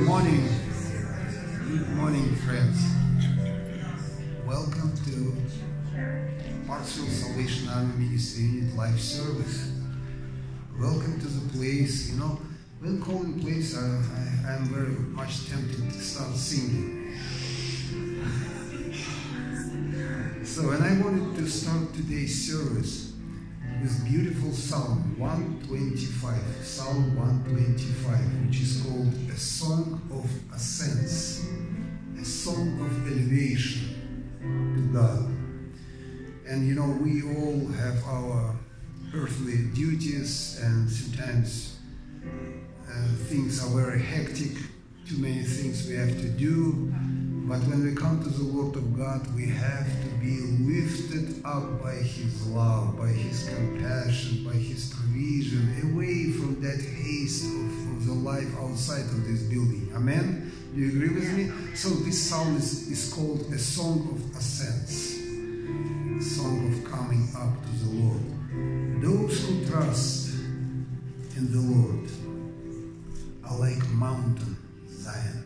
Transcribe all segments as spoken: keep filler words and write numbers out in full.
morning. Good morning, friends. Welcome to Parksville Salvation Army Ministry Unit Live Service. Welcome to the place. You know, when calling place, I, I, I'm very much tempted to start singing. So, and I wanted to start today's service with beautiful Psalm one twenty-five, Psalm one twenty-five, which is called a song of ascents, a song of elevation to God. And you know, we all have our earthly duties, and sometimes uh, things are very hectic, too many things we have to do. But when we come to the Word of God, we have to be lifted up by His love, by His compassion, by His provision, away from that haste of, of the life outside of this building. Amen? Do you agree with me? So this psalm is, is called a song of ascents, a song of coming up to the Lord. Those who trust in the Lord are like mountain Zion,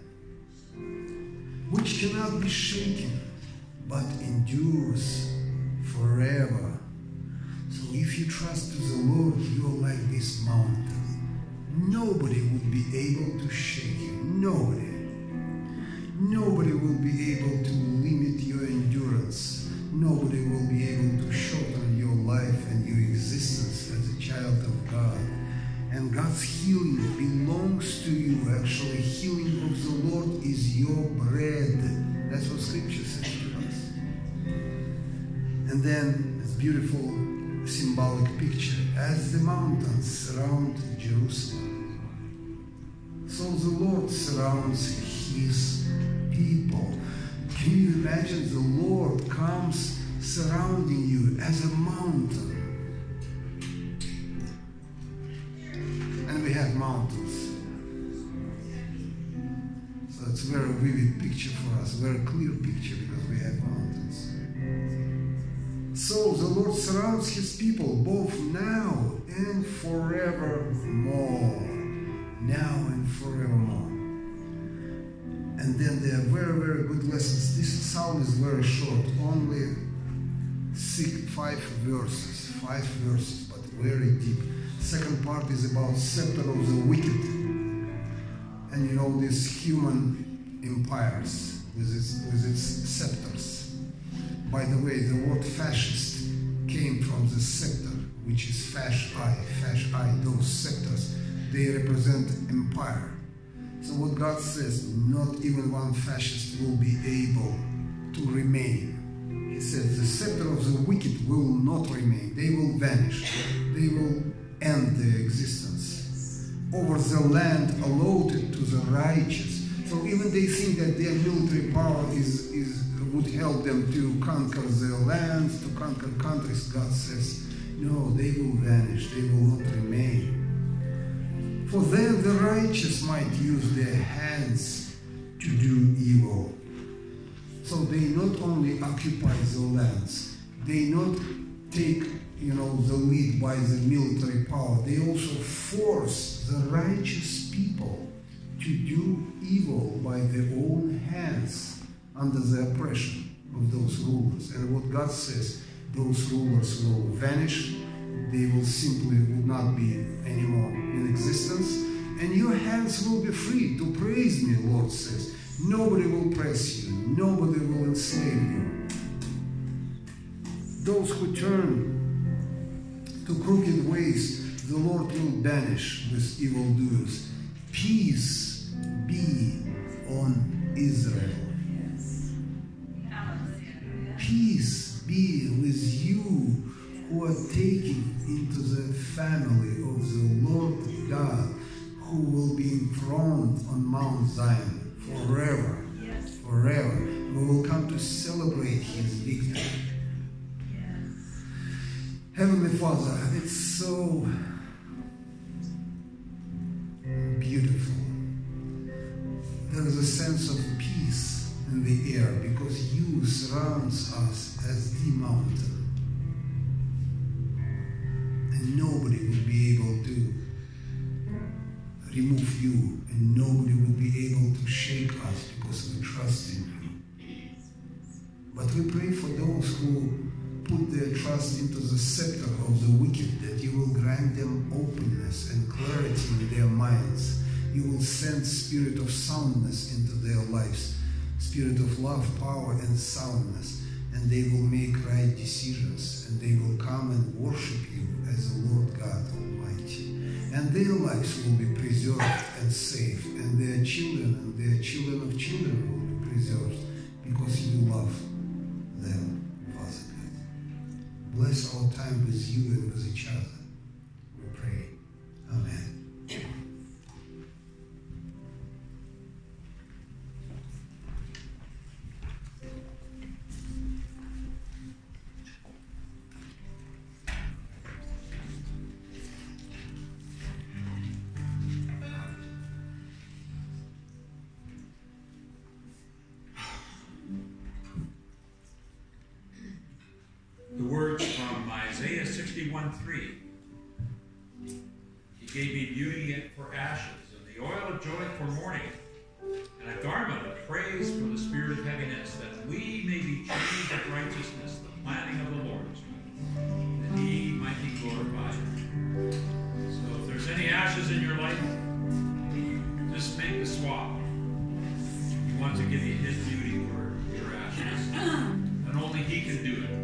which cannot be shaken, but endures forever. So if you trust to the Lord, you are like this mountain. Nobody would be able to shake you. Nobody. Nobody will be able to limit your endurance. Nobody will be able to shorten your life and your existence as a child of God. And God's healing belongs to you. Actually, healing of the Lord is your bread. That's what Scripture says to us. And then this beautiful symbolic picture. As the mountains surround Jerusalem, so the Lord surrounds His people. Can you imagine the Lord comes surrounding you as a mountain? We have mountains. So it's a very vivid picture for us, a very clear picture, because we have mountains. So the Lord surrounds His people both now and forevermore. Now and forevermore. And then there are very, very good lessons. This psalm is very short, only six, five verses, five verses, but very deep. Second part is about scepter of the wicked, and you know, these human empires with its, with its scepters. By the way, the word fascist came from the scepter, which is fasci, fasci, those scepters, they represent empire. So what God says, not even one fascist will be able to remain. He says the scepter of the wicked will not remain, they will vanish, they will end their existence over the land allotted to the righteous. So even they think that their military power is, is would help them to conquer their lands, to conquer countries. God says, no, they will vanish, they will not remain. For then the righteous might use their hands to do evil. So they not only occupy the lands, they not take you know, the lead by the military power. They also force the righteous people to do evil by their own hands under the oppression of those rulers. And what God says, those rulers will vanish. They will simply will not be anymore in existence. And your hands will be free to praise me, Lord says. Nobody will press you. Nobody will enslave you. Those who turn to crooked ways, the Lord will banish with evildoers. Peace be on Israel. Peace be with you who are taken into the family of the Lord God, who will be enthroned on Mount Zion forever. Forever. We will come to celebrate His victory. Heavenly Father, it's so beautiful. There is a sense of peace in the air because You surrounds us as the mountain. And nobody will be able to remove you, and nobody will be able to shake us because we trust in you. But we pray for those who put their trust into the scepter of the wicked, that you will grant them openness and clarity in their minds. You will send spirit of soundness into their lives, spirit of love, power, and soundness, and they will make right decisions, and they will come and worship you as the Lord God Almighty. And their lives will be preserved and safe, and their children and their children of children will be preserved, because you love them, Father God. Bless our time with you and with each other. We pray. Amen. sixty-one three. He gave me beauty for ashes, and the oil of joy for mourning, and a garment of praise for the spirit of heaviness, that we may be changed with righteousness, the planting of the Lord, that he might be glorified. So if there's any ashes in your life, just make the swap. He wants to give you his beauty for your ashes, and only he can do it.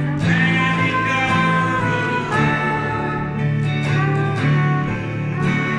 Thank you.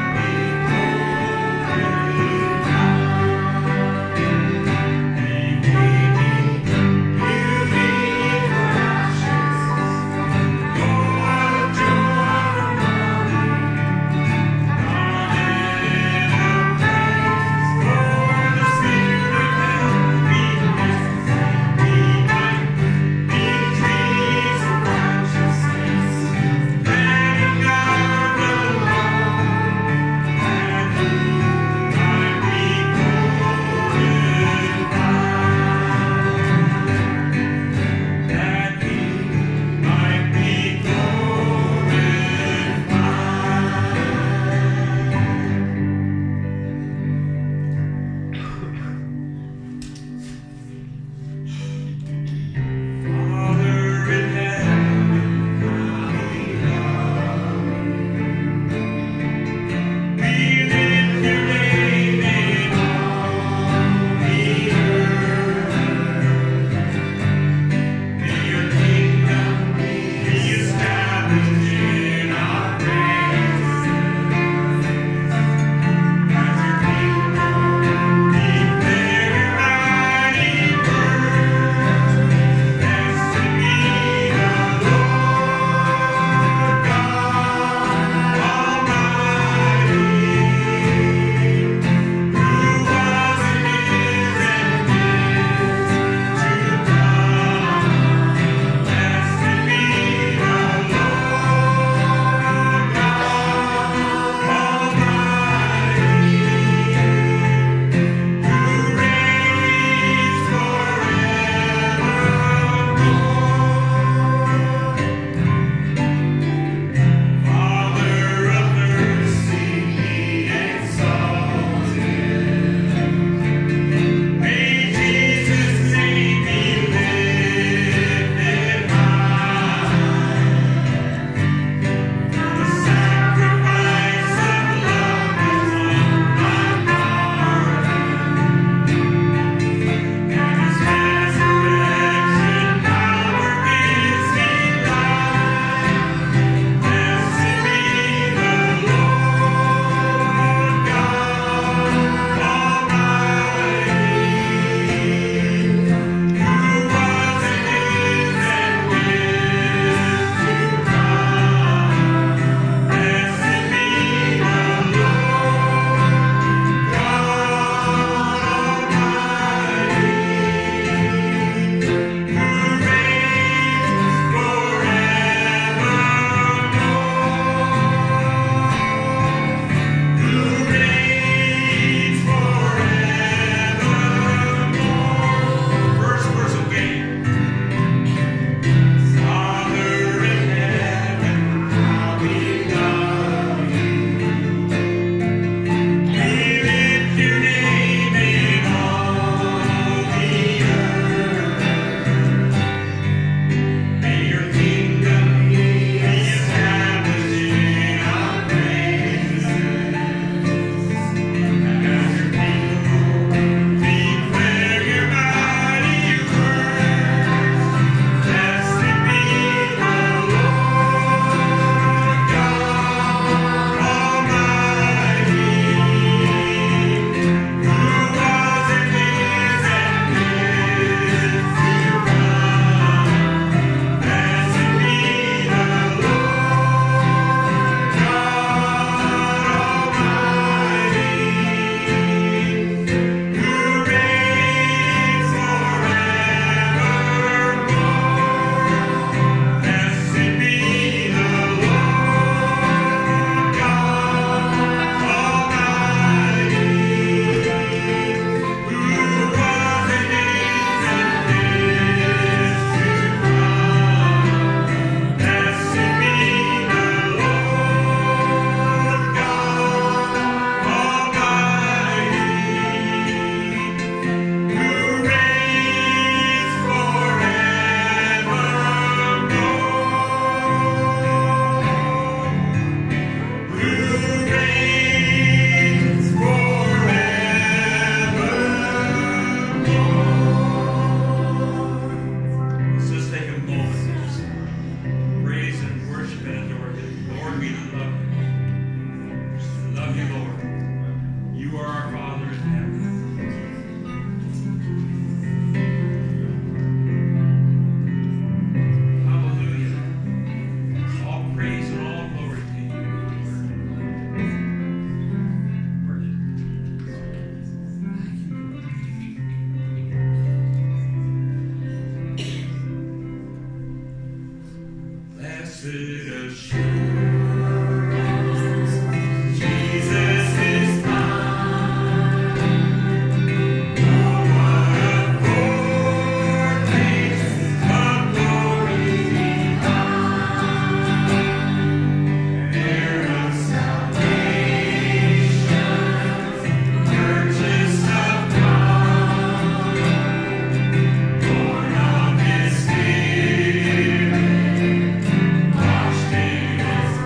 Spirit, washed in His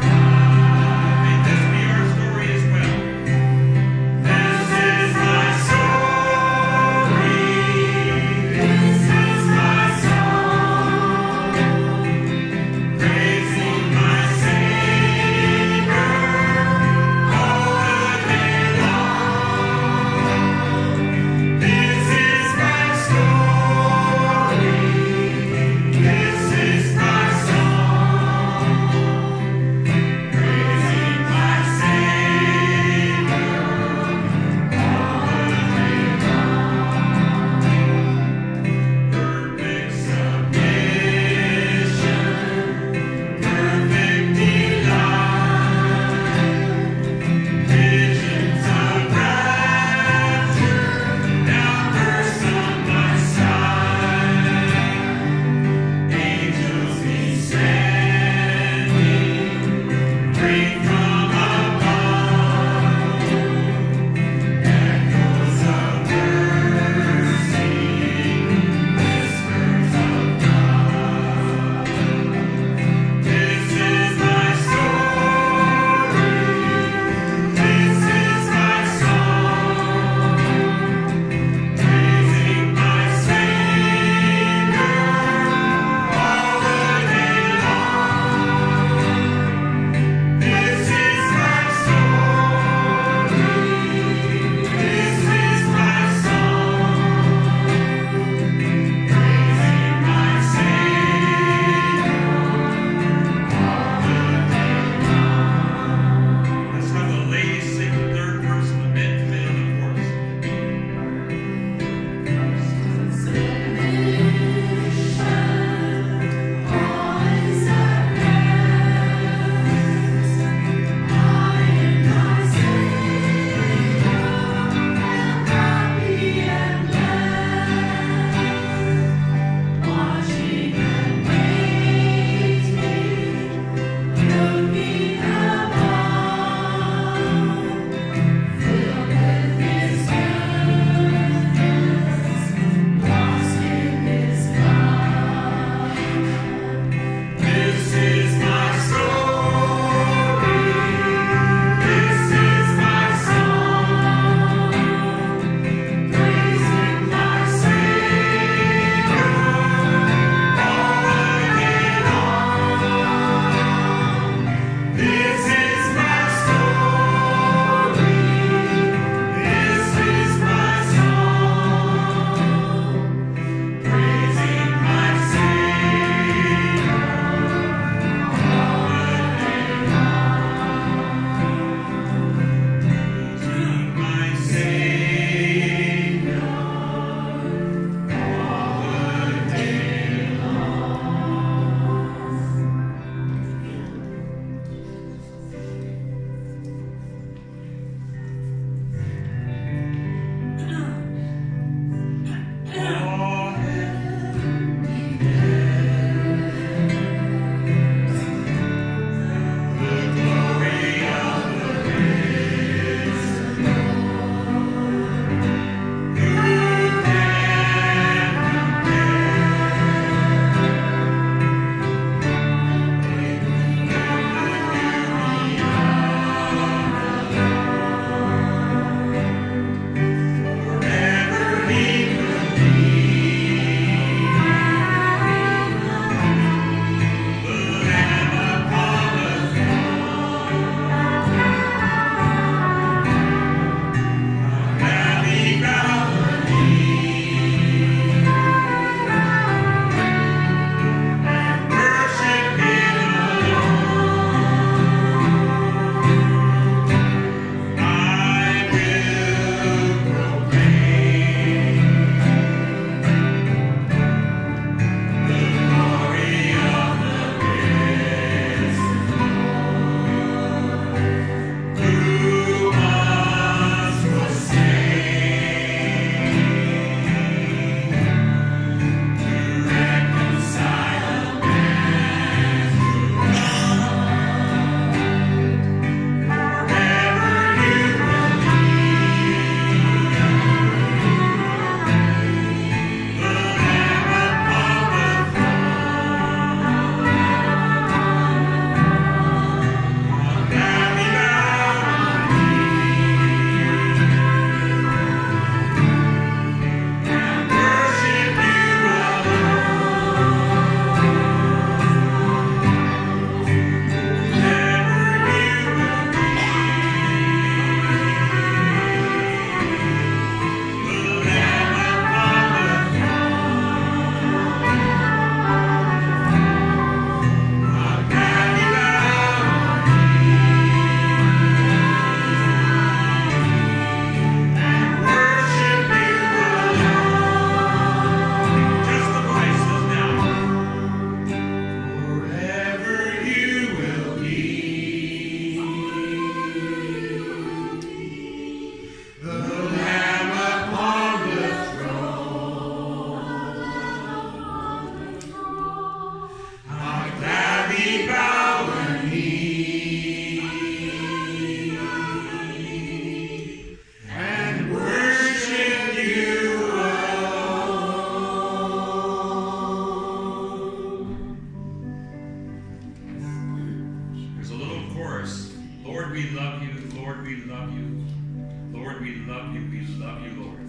we love you. Lord, we love you. Lord, we love you. We love you, Lord.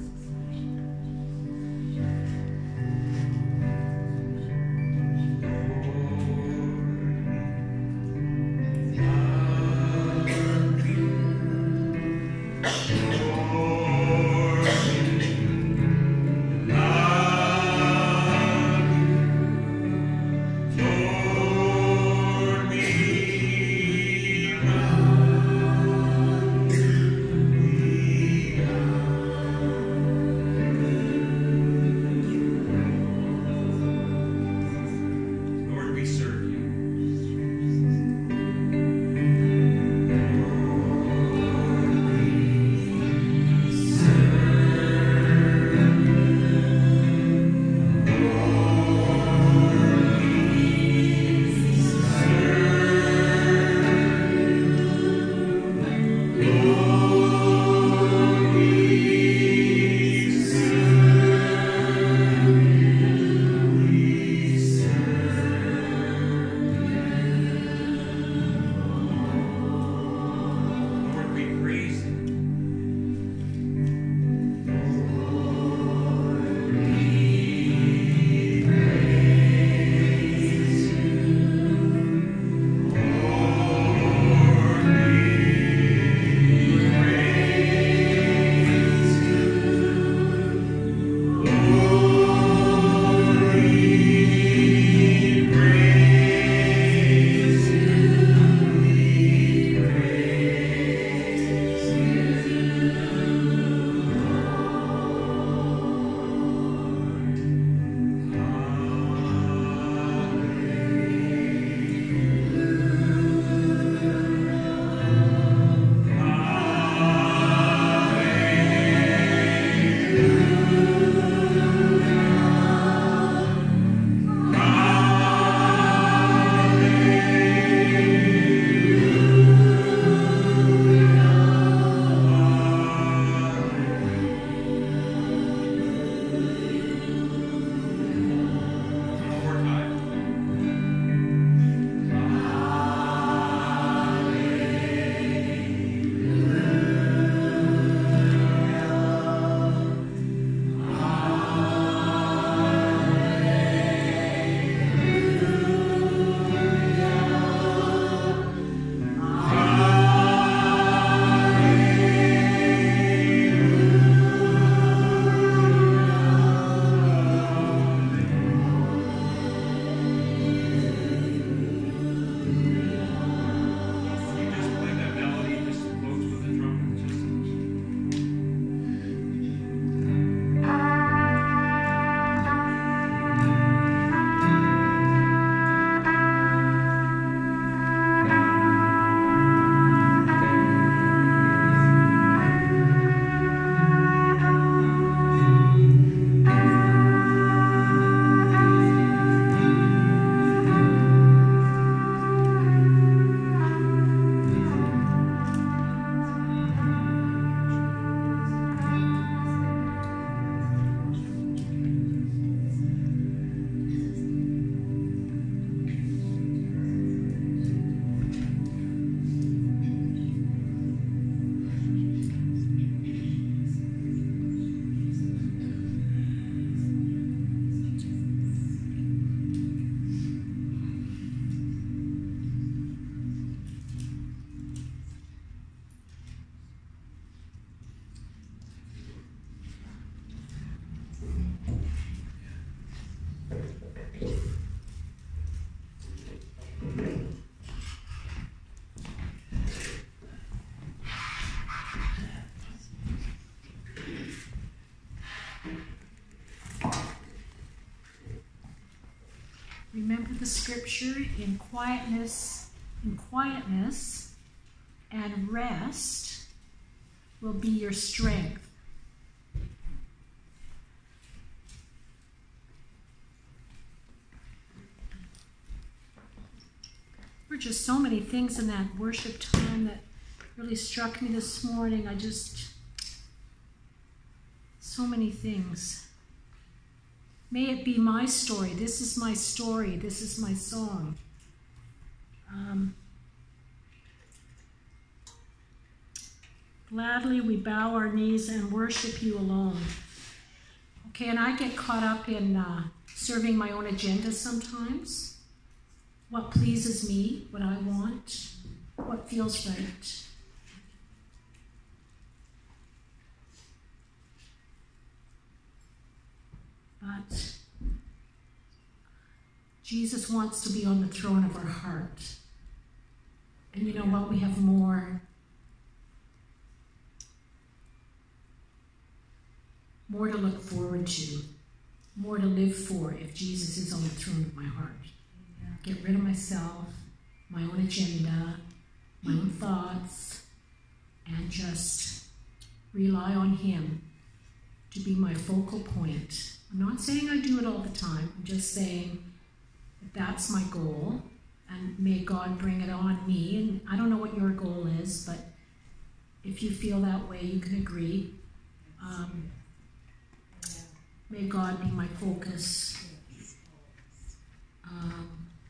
Remember the scripture, in quietness, in quietness and rest will be your strength. There were just so many things in that worship time that really struck me this morning. I just, so many things. May it be my story. This is my story. This is my song. Um, Gladly we bow our knees and worship you alone. Okay, and I get caught up in uh, serving my own agenda sometimes. What pleases me, what I want, what feels right. But Jesus wants to be on the throne of our heart. And you know what? We have more, more to look forward to, more to live for if Jesus is on the throne of my heart. Get rid of myself, my own agenda, my own thoughts, and just rely on him to be my focal point. I'm not saying I do it all the time. I'm just saying that that's my goal, and may God bring it on me. And I don't know what your goal is, but if you feel that way, you can agree. Um, may God be my focus. Um,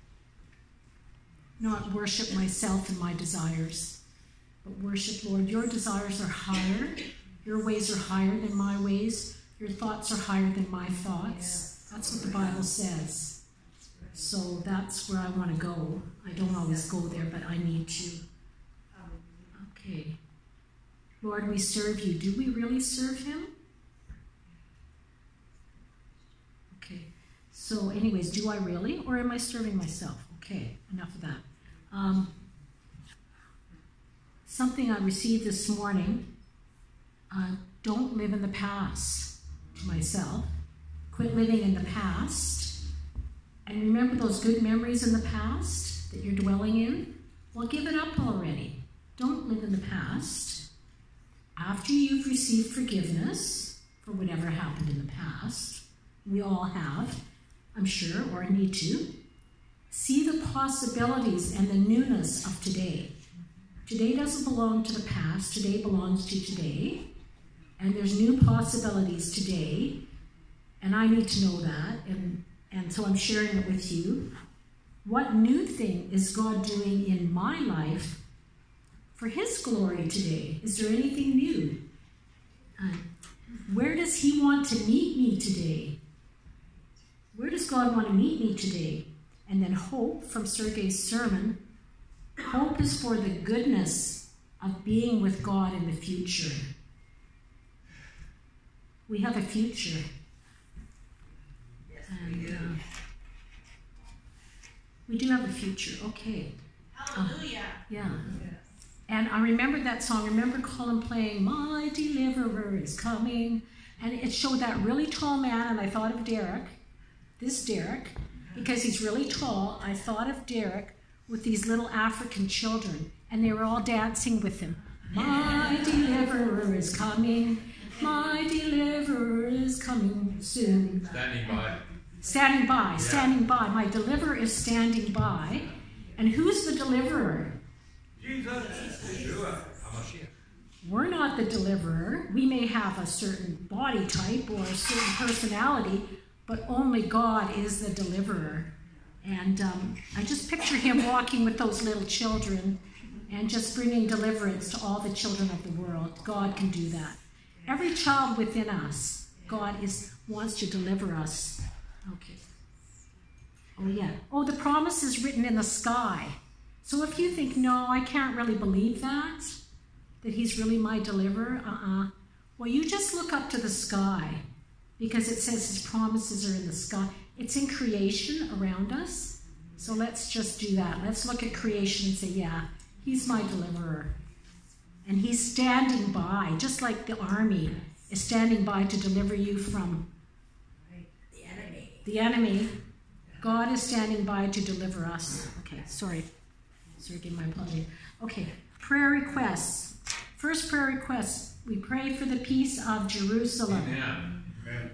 not worship myself and my desires, but worship, Lord, your desires are higher. Your ways are higher than my ways. Your thoughts are higher than my thoughts. That's what the Bible says. So that's where I want to go. I don't always go there, but I need to. Okay. Lord, we serve you. Do we really serve him? Okay. So anyways, do I really, or am I serving myself? Okay, enough of that. Um, something I received this morning, uh, don't live in the past, to myself. Quit living in the past. And remember those good memories in the past that you're dwelling in? Well, give it up already. Don't live in the past. After you've received forgiveness for whatever happened in the past, we all have, I'm sure, or need to, see the possibilities and the newness of today. Today doesn't belong to the past. Today belongs to today. And there's new possibilities today. And I need to know that. And, and so I'm sharing it with you. What new thing is God doing in my life for his glory today? Is there anything new? Uh, where does he want to meet me today? Where does God want to meet me today? And then hope, from Sergei's sermon, hope is for the goodness of being with God in the future. We have a future. Yes, and, we do. Uh, we do have a future, okay. Hallelujah. Uh, yeah. Yes. And I remember that song. I remember Colin playing, "My Deliverer is Coming." And it showed that really tall man, and I thought of Derek, this Derek, because he's really tall. I thought of Derek with these little African children, and they were all dancing with him. My deliverer is coming. My deliverer is coming soon. Standing by. Standing by, Yeah. standing by. My deliverer is standing by. And who's the deliverer? Jesus. Yeshua. HaMashiach. We're not the deliverer. We may have a certain body type or a certain personality, but only God is the deliverer. And um, I just picture him walking with those little children and just bringing deliverance to all the children of the world. God can do that. Every child within us, God is wants to deliver us. Okay. Oh, yeah. Oh, the promise is written in the sky. So if you think, no, I can't really believe that, that he's really my deliverer, uh-uh. Well, you just look up to the sky, because it says his promises are in the sky. It's in creation around us. So let's just do that. Let's look at creation and say, yeah, he's my deliverer. And he's standing by, just like the army is standing by to deliver you from The enemy. the enemy. God is standing by to deliver us. Okay, sorry. Sorry, give my apology. Okay, prayer requests. First prayer request, we pray for the peace of Jerusalem. Amen.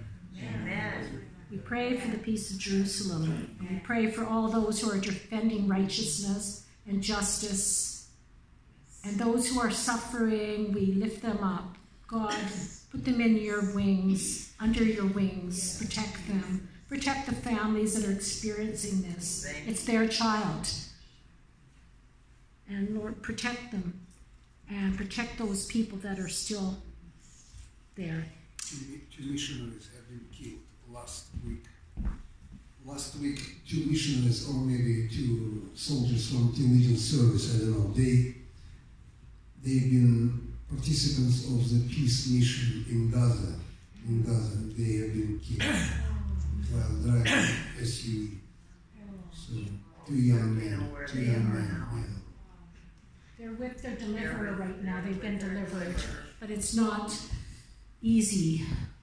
Amen. We pray for the peace of Jerusalem. And we pray for all those who are defending righteousness and justice. And those who are suffering, we lift them up. God, put them in your wings, under your wings. Protect them. Protect the families that are experiencing this. It's their child. And Lord, protect them. and protect those people that are still there. Two, two missionaries have been killed last week. Last week, two missionaries, or maybe two soldiers from Team Legion service, I don't know, they, they've been participants of the peace mission in Gaza. In Gaza, they have been killed while driving S U V. So, two young men, two young men, yeah. They're with their deliverer right now. They've been delivered, but it's not easy.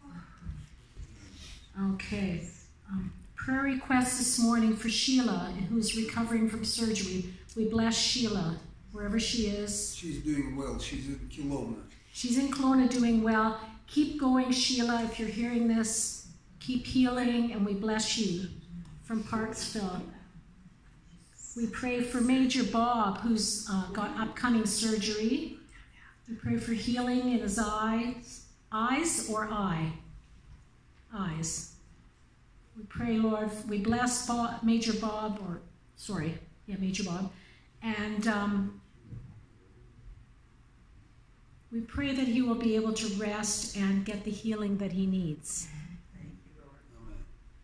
Okay. Um, prayer request this morning for Sheila, who's recovering from surgery. We bless Sheila wherever she is. She's doing well. She's in Kelowna. She's in Kelowna doing well. Keep going, Sheila. If you're hearing this, keep healing, and we bless you from Parksville. We pray for Major Bob, who's uh, got upcoming surgery. We pray for healing in his eyes, eyes or eye? Eyes. We pray, Lord, we bless Bob, Major Bob, or, sorry, yeah, Major Bob. And um, we pray that he will be able to rest and get the healing that he needs. Thank you, Lord.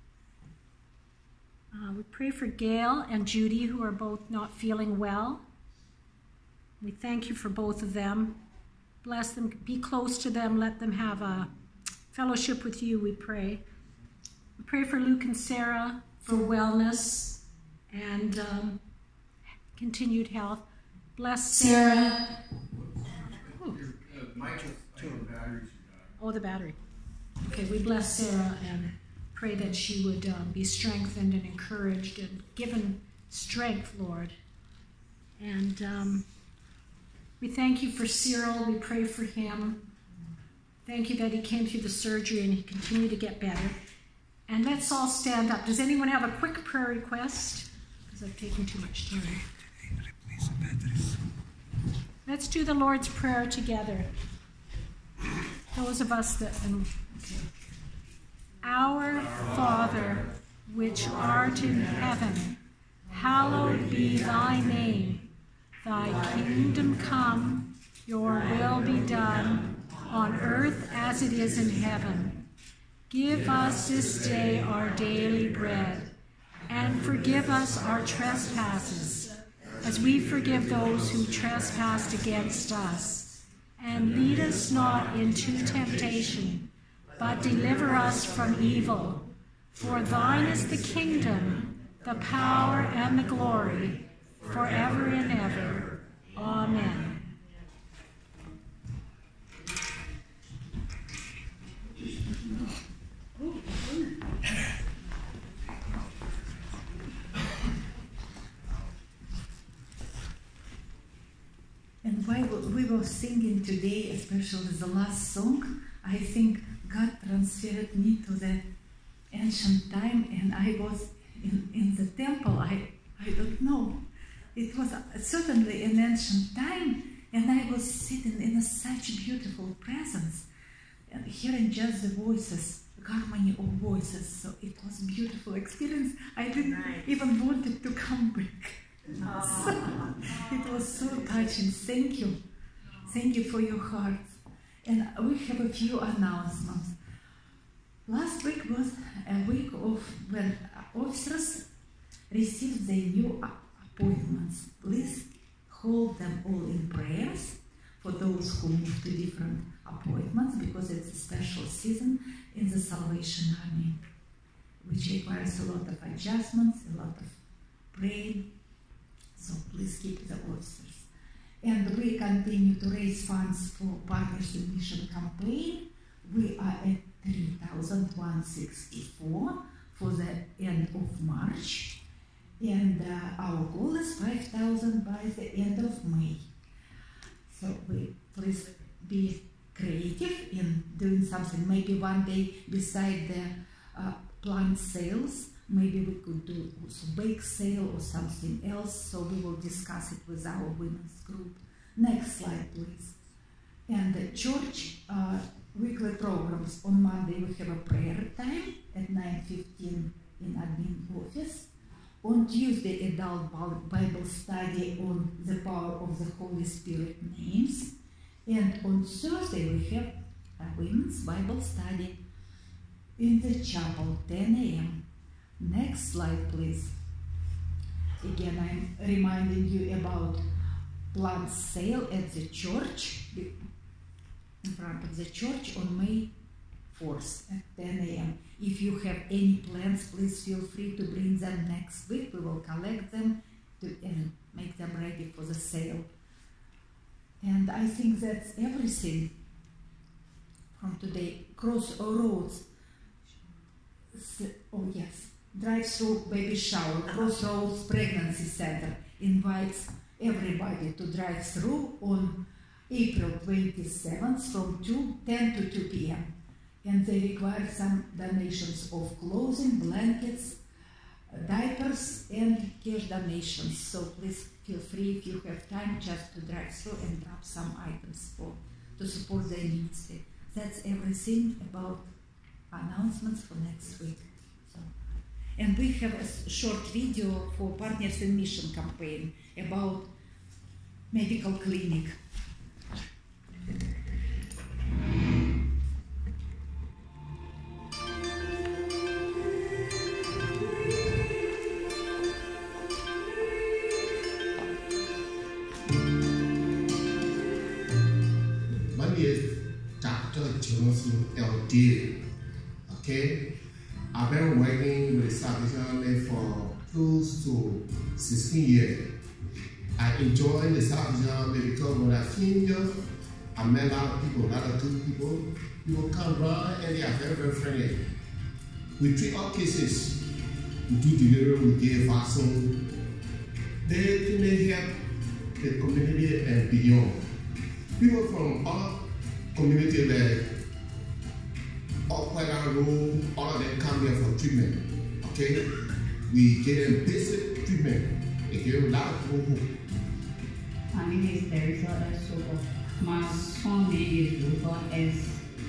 Uh, we pray for Gail and Judy, who are both not feeling well. We thank you for both of them. Bless them, be close to them, let them have a fellowship with you, we pray. We pray for Luke and Sarah for wellness and um, continued health. Bless Sarah. Oh. oh, the battery. Okay, we bless Sarah and pray that she would um, be strengthened and encouraged and given strength, Lord. And um, we thank you for Cyril. We pray for him. Thank you that he came through the surgery and he continued to get better. And let's all stand up. Does anyone have a quick prayer request? Because I've taken too much time. Let's do the Lord's Prayer together. Those of us that... Um, okay. Our Father, which art in heaven, hallowed be thy name. Thy kingdom come, your will be done, on earth as it is in heaven. Give us this day our daily bread, and forgive us our trespasses, as we forgive those who trespass against us. And lead us not into temptation, but deliver us from evil. For thine is the kingdom, the power, and the glory, forever and ever. Amen. And while we were singing today, especially the last song, I think God transferred me to the ancient time, and I was in, in the temple. I, I don't know. It was certainly an ancient time, and I was sitting in a such beautiful presence, and hearing just the voices, harmony of voices. So it was a beautiful experience. I didn't nice. even want to come back. So, it was so touching. Thank you. Thank you for your heart. And we have a few announcements. Last week was a week of when officers received their new appointments. Please hold them all in prayers for those who move to different appointments, because it's a special season in the Salvation Army, which requires a lot of adjustments, a lot of praying. So please keep the officers. And we continue to raise funds for Partners in Mission campaign. We are at three thousand one hundred sixty-four for the end of March. And uh, our goal is five thousand by the end of May. So we please be creative in doing something. Maybe one day, beside the uh, plant sales, maybe we could do also bake sale or something else. So we will discuss it with our women's group. Next slide, please. And the church uh, weekly programs. On Monday we have a prayer time at nine fifteen in admin office. On Tuesday, adult Bible study on the power of the Holy Spirit names. And on Thursday, we have a women's Bible study in the chapel, ten a m Next slide, please. Again, I'm reminding you about plant sale at the church, in front of the church on May fourth at ten a m If you have any plans, please feel free to bring them next week. We will collect them to, and make them ready for the sale. And I think that's everything from today. Crossroads, oh yes, drive-through baby shower. Crossroads Pregnancy Center invites everybody to drive through on April twenty-seventh from ten to two p m And they require some donations of clothing, blankets, diapers, and cash donations. So please feel free, if you have time, just to drive through and drop some items for to support their needs. That's everything about announcements for next week. So, and we have a short video for Partners in Mission campaign about medical clinic. L D. Okay, I've been working with Salvation Army for close to sixteen years. I enjoy the Salvation Army because when I came here, I met a lot of people, a lot of good people. People come around and they are very, very friendly. We treat all cases. We do delivery, we give vaccine. They can help the community and beyond. People from all community like up and road, all of them come here for treatment. Okay? We give them basic treatment. They give a lot of hope. My name is Teresa Esoko. My son name is Luther S.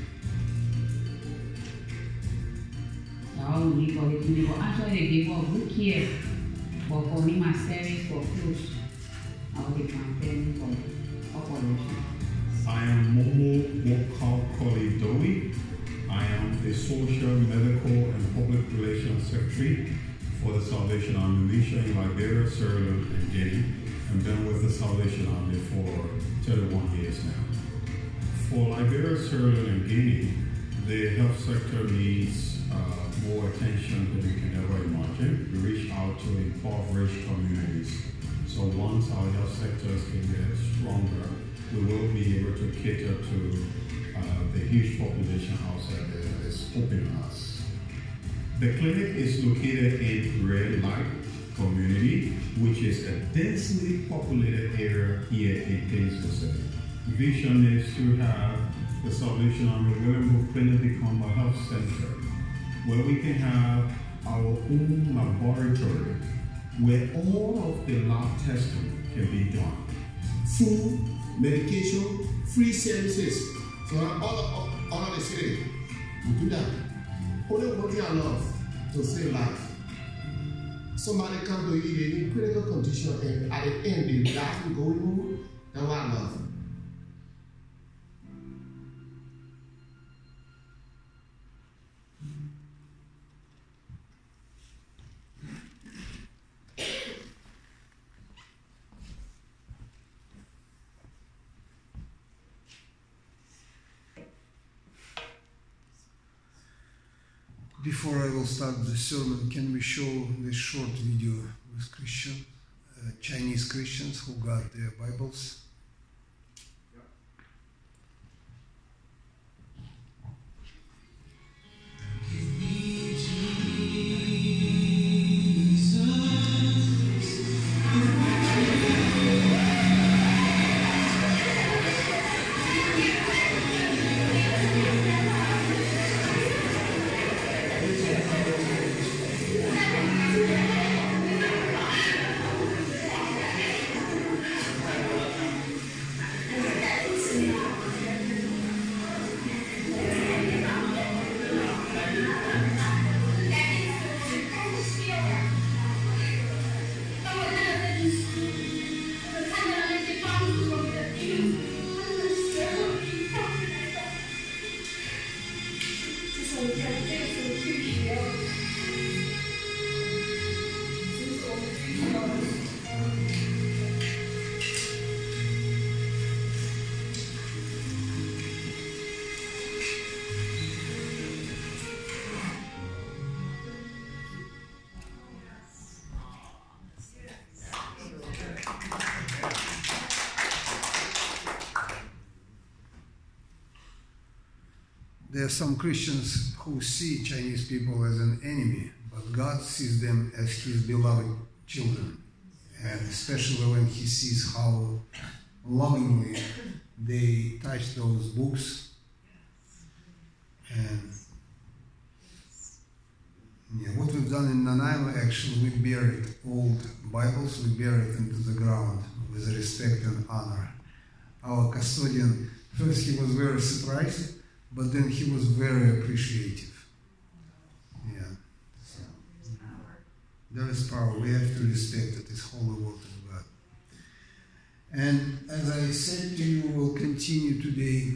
Actually, they gave us good care, but for me, my service for close. I was a campaign for operation. I am Momo Wokal Doi. I am the Social, Medical, and Public Relations Secretary for the Salvation Army Mission in Liberia, Sierra Leone, and Guinea. I've been with the Salvation Army for thirty-one years now. For Liberia, Sierra Leone, and Guinea, the health sector needs uh, more attention than you can ever imagine. We reach out to impoverished communities. So once our health sectors can get stronger, we will be able to cater to uh, the huge population outside there that is open to us. The clinic is located in Red Light community, which is a densely populated area here in Kingston City. The vision is to have the Salvation Army William Clinic become a health center where we can have our own laboratory where all of the lab testing can be done. Food, medication, free services. So all of, all of the city, we do that. Only one thing I love to save life. Somebody come to you, they need critical condition, and at the end they die and go home. That's what I love. Before I will start the sermon, can we show this short video with Christian, uh, Chinese Christians who got their Bibles? There are some Christians who see Chinese people as an enemy, but God sees them as His beloved children. And especially when He sees how lovingly they touch those books. And yeah, what we've done in Nanaimo, actually, we buried old Bibles, we buried into the ground with respect and honor. Our custodian, first he was very surprised, but then he was very appreciative. Yeah. So, there is power. We have to respect it. It's holy word of God. And as I said to you, we'll continue today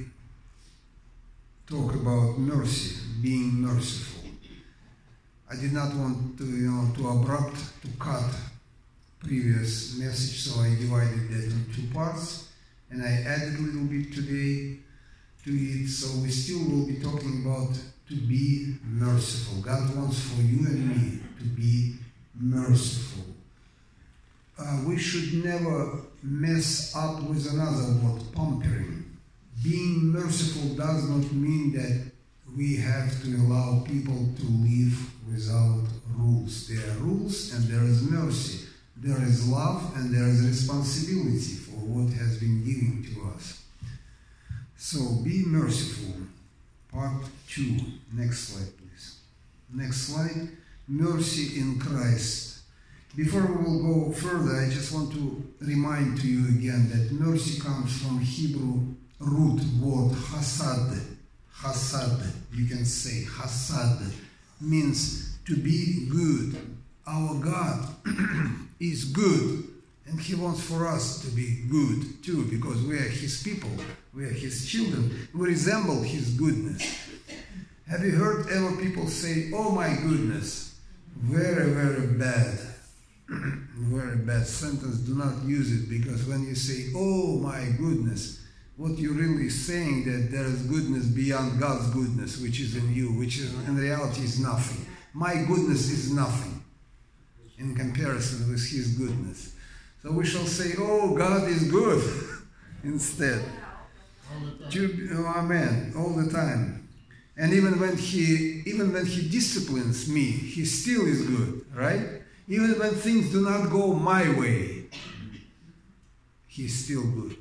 talk about mercy, being merciful. I did not want to, you know, to abrupt, to cut previous message, so I divided that in two parts, and I added a little bit today to it, so we still will be talking about to be merciful. God wants for you and me to be merciful. Uh, we should never mess up with another word, pampering. Being merciful does not mean that we have to allow people to live without rules. There are rules and there is mercy. There is love and there is responsibility for what has been given to us. So be merciful. Part two. Next slide, please. Next slide. Mercy in Christ. Before we will go further, I just want to remind to you again that mercy comes from Hebrew root word chesed. Chesed, you can say chesed, means to be good. Our God is good, and He wants for us to be good too, because we are His people, we are His children, we resemble His goodness. Have you heard ever people say, oh my goodness? Very, very bad. Very bad sentence. Do not use it, because when you say, oh my goodness, what you're really saying that there is goodness beyond God's goodness, which is in you, which is in reality is nothing. My goodness is nothing in comparison with His goodness. So we shall say, oh, God is good instead. Oh, amen. All the time. And even when He even when He disciplines me, He still is good, right? Even when things do not go my way, He's still good.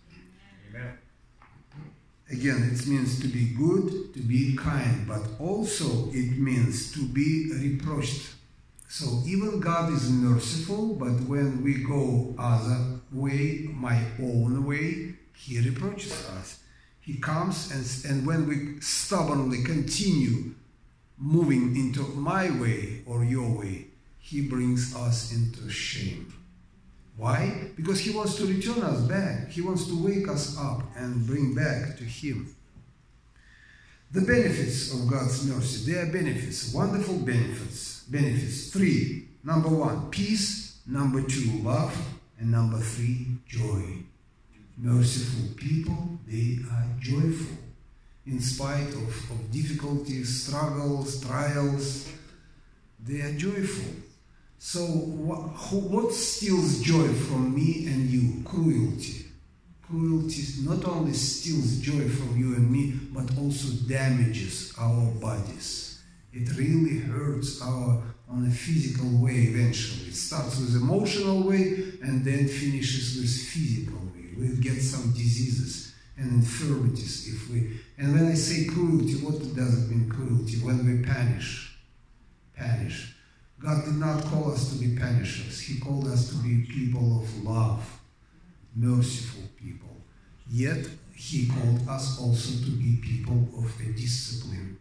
Again, it means to be good, to be kind, but also it means to be reproached. So even God is merciful, but when we go other way, my own way, He reproaches us. He comes and, and when we stubbornly continue moving into my way or your way, He brings us into shame. Why? Because He wants to return us back. He wants to wake us up and bring back to Him. The benefits of God's mercy. There are benefits, wonderful benefits. Benefits. Three. Number one, peace. Number two, love. And number three, joy. Merciful people, they are joyful. In spite of, of difficulties, struggles, trials, they are joyful. So what, what steals joy from me and you? Cruelty. Cruelty not only steals joy from you and me, but also damages our bodies. It really hurts our on a physical way eventually. It starts with emotional way and then finishes with physical way. We'll get some diseases and infirmities if we... And when I say cruelty, what does it mean, cruelty? When we punish. Punish. God did not call us to be punishers. He called us to be people of love, merciful people. Yet, He called us also to be people of a discipline.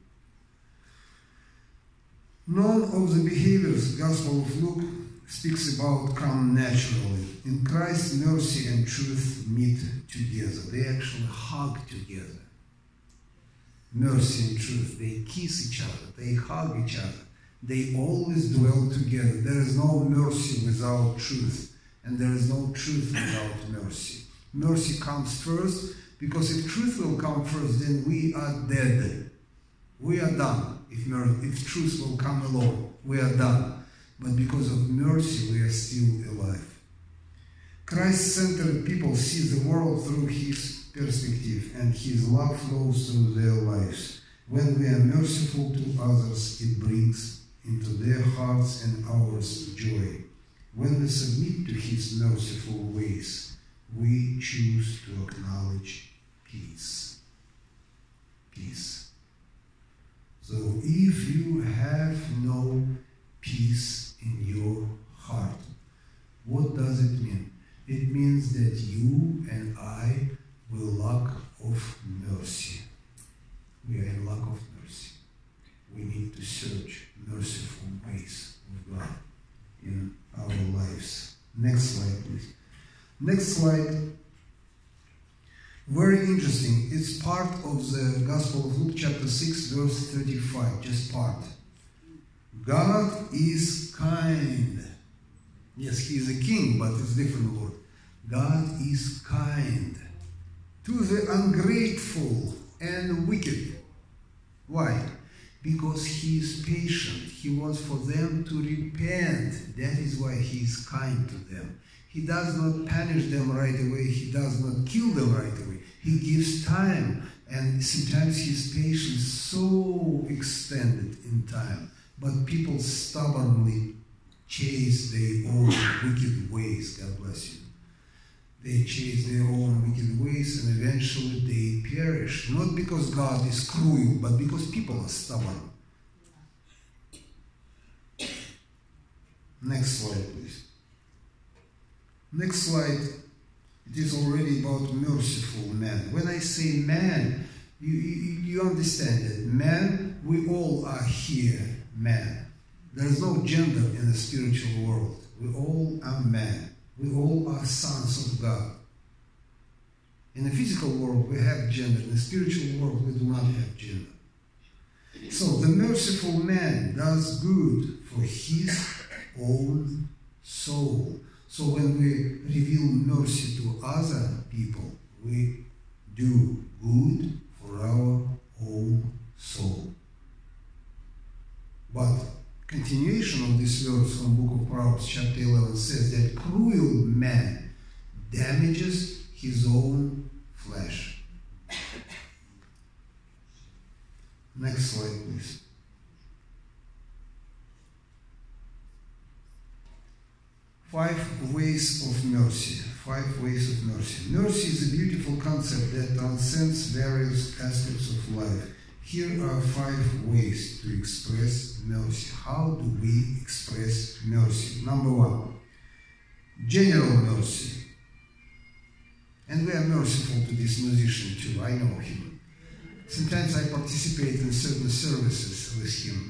None of the behaviors the Gospel of Luke speaks about come naturally. In Christ, mercy and truth meet together. They actually hug together. Mercy and truth, they kiss each other, they hug each other. They always dwell together. There is no mercy without truth, and there is no truth without mercy. Mercy comes first, because if truth will come first, then we are dead. We are done. If, if truth will come alone, we are done. But because of mercy, we are still alive. Christ-centered people see the world through His perspective, and His love flows through their lives. When we are merciful to others, it brings into their hearts and ours joy. When we submit to His merciful ways, we choose to acknowledge peace. Peace. So if you have no peace in your heart, what does it mean? It means that you and I will lack of mercy. We are in lack of mercy. We need to search merciful ways of God in our lives. Next slide, please. Next slide. Very interesting. It's part of the Gospel of Luke, chapter six, verse thirty-five. Just part. God is kind. Yes, He is a king, but it's a different word. God is kind to the ungrateful and wicked. Why? Because He is patient. He wants for them to repent. That is why He is kind to them. He does not punish them right away. He does not kill them right away. He gives time. And sometimes His patience is so extended in time. But people stubbornly chase their own wicked ways. God bless you. They chase their own wicked ways and eventually they perish. Not because God is cruel, but because people are stubborn. Next slide, please. Next slide. It is already about merciful man. When I say man, you, you, you understand it. Man, we all are here, man. There is no gender in the spiritual world. We all are man. We all are sons of God. In the physical world, we have gender. In the spiritual world, we do not have gender. So the merciful man does good for his own soul. So when we reveal mercy to other people, we do good for our own soul. But continuation of this verse from the book of Proverbs chapter eleven says that cruel man damages his own flesh. Next slide, please. Five ways of mercy. Five ways of mercy. Mercy is a beautiful concept that transcends various aspects of life. Here are five ways to express mercy. How do we express mercy? Number one, general mercy. And we are merciful to this musician too. I know him. Sometimes I participate in certain services with him.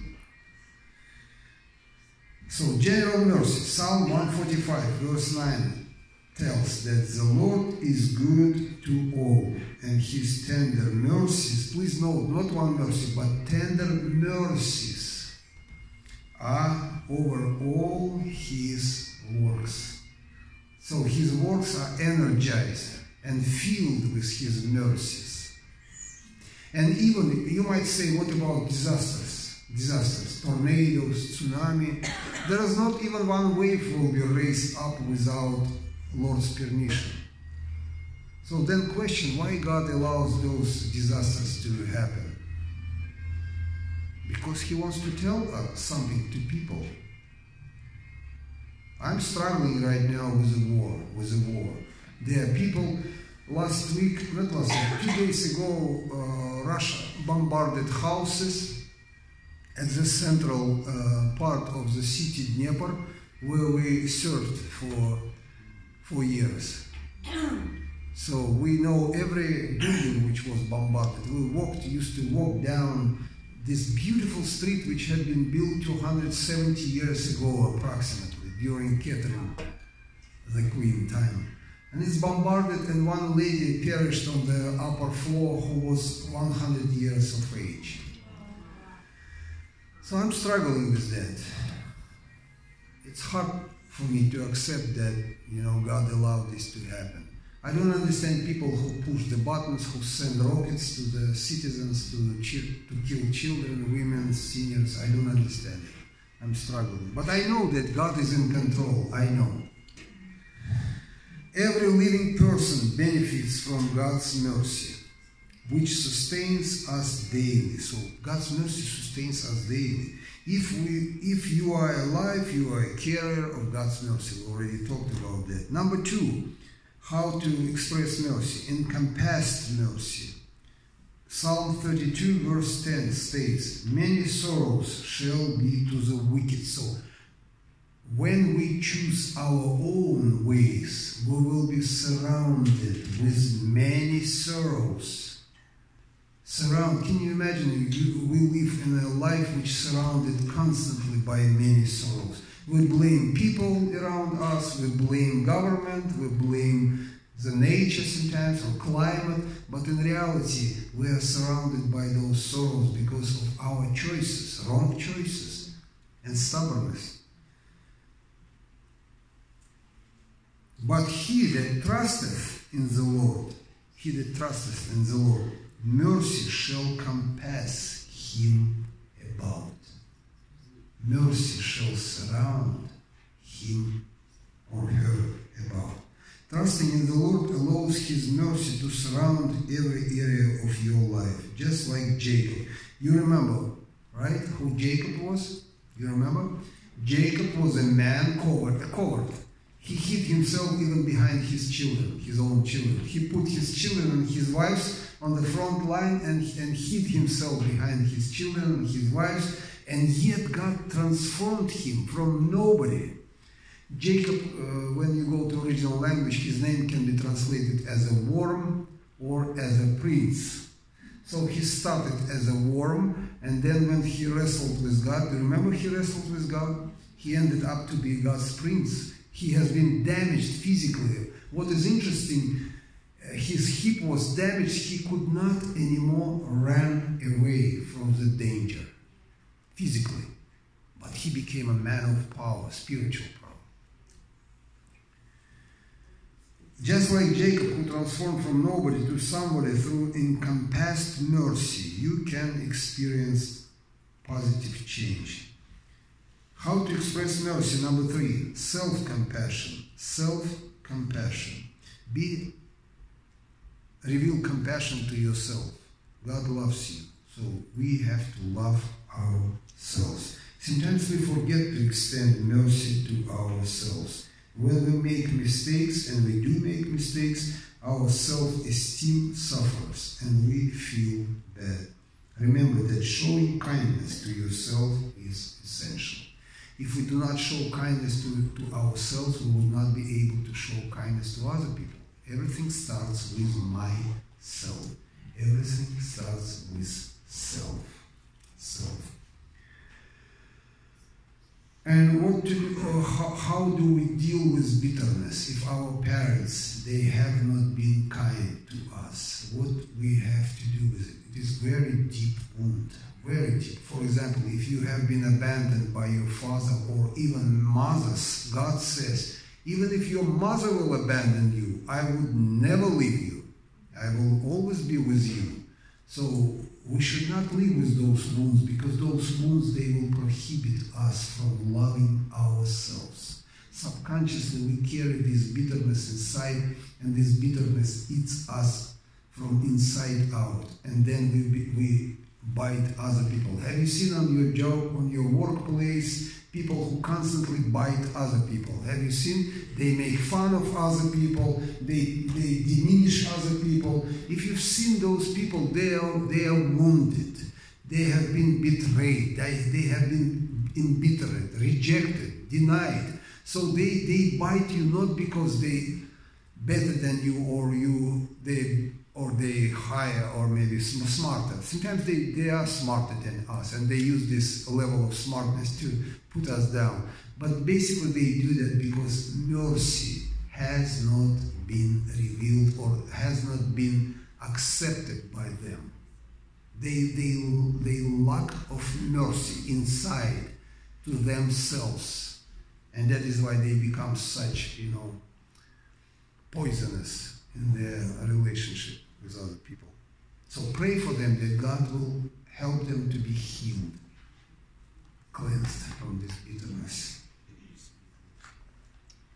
So, general mercy. Psalm one forty-five, verse nine tells that the Lord is good to all, and His tender mercies, please note, not one mercy, but tender mercies are over all His works. So His works are energized and filled with His mercies. And even, you might say, what about disasters? Disasters, tornadoes, tsunami. There is not even one wave will be raised up without Lord's permission. So then question, why God allows those disasters to happen? Because He wants to tell us something to people. I'm struggling right now with a war, with a war. There are people, last week, not last week, two days ago, uh, Russia bombarded houses at the central uh, part of the city Dnieper, where we served for four years. So we know every building which was bombarded. We walked, used to walk down this beautiful street which had been built two hundred seventy years ago approximately, during Catherine the Queen time. And it's bombarded and one lady perished on the upper floor who was one hundred years of age. So I'm struggling with that. It's hard for me to accept that, you know, God allowed this to happen. I don't understand people who push the buttons, who send rockets to the citizens to, to kill children, women, seniors. I don't understand it. I'm struggling. But I know that God is in control. I know. Every living person benefits from God's mercy. which sustains us daily. So God's mercy sustains us daily. If we, if you are alive, you are a carrier of God's mercy. We already talked about that. Number two, how to express mercy. Encompassed mercy. Psalm thirty-two verse ten states, many sorrows shall be to the wicked. So when we choose our own ways, we will be surrounded with many sorrows. Surround, can you imagine? You, we live in a life which is surrounded constantly by many sorrows. We blame people around us, we blame government, we blame the nature sometimes, or climate, but in reality we are surrounded by those sorrows because of our choices, wrong choices, and stubbornness. But he that trusteth in the Lord, he that trusteth in the Lord, mercy shall compass him about. Mercy shall surround him or her about. Trusting in the Lord allows his mercy to surround every area of your life, just like Jacob. You remember, right, who Jacob was? You remember? Jacob was a man coward, a coward. He hid himself even behind his children, his own children. He put his children and his wives on the front line and, and hid himself behind his children and his wives, and yet God transformed him from nobody. Jacob, uh, when you go to original language, his name can be translated as a worm or as a prince. So he started as a worm, and then when he wrestled with God, do you remember he wrestled with God? He ended up to be God's prince. He has been damaged physically. What is interesting, uh, his hip was damaged. He could not anymore run away from the danger physically. But he became a man of power, spiritual power. Just like Jacob, who transformed from nobody to somebody through encompassed mercy, you can experience positive change. How to express mercy? Number three, self-compassion. Self-compassion. Be, reveal compassion to yourself. God loves you, so we have to love ourselves. Sometimes we forget to extend mercy to ourselves. When we make mistakes, and we do make mistakes, our self-esteem suffers and we feel bad. Remember that showing kindness to yourself is essential. If we do not show kindness to, to ourselves, we will not be able to show kindness to other people. Everything starts with myself. Everything starts with self. Self. And what to do, uh, how, how do we deal with bitterness? If our parents, they have not been kind to us, what we have to do with it? It is very deep wound, very deep. For example, if you have been abandoned by your father or even mothers, God says, even if your mother will abandon you, I would never leave you. I will always be with you. So we should not live with those wounds, because those wounds, they will prohibit us from loving ourselves. Subconsciously we carry this bitterness inside, and this bitterness eats us from inside out, and then we, we bite other people. Have you seen on your job, on your workplace, people who constantly bite other people? Have you seen? They make fun of other people, they, they diminish other people. If you've seen those people, they are, they are wounded. They have been betrayed. They, they have been embittered, rejected, denied. So they, they bite you not because they better than you, or you they or they higher, or maybe smarter. Sometimes they, they are smarter than us, and they use this level of smartness to put us down. But basically they do that because mercy has not been revealed or has not been accepted by them. They, they, they lack of mercy inside to themselves. And that is why they become such, you know, poisonous in their relationship with other people. So pray for them that God will help them to be healed, cleansed from this bitterness.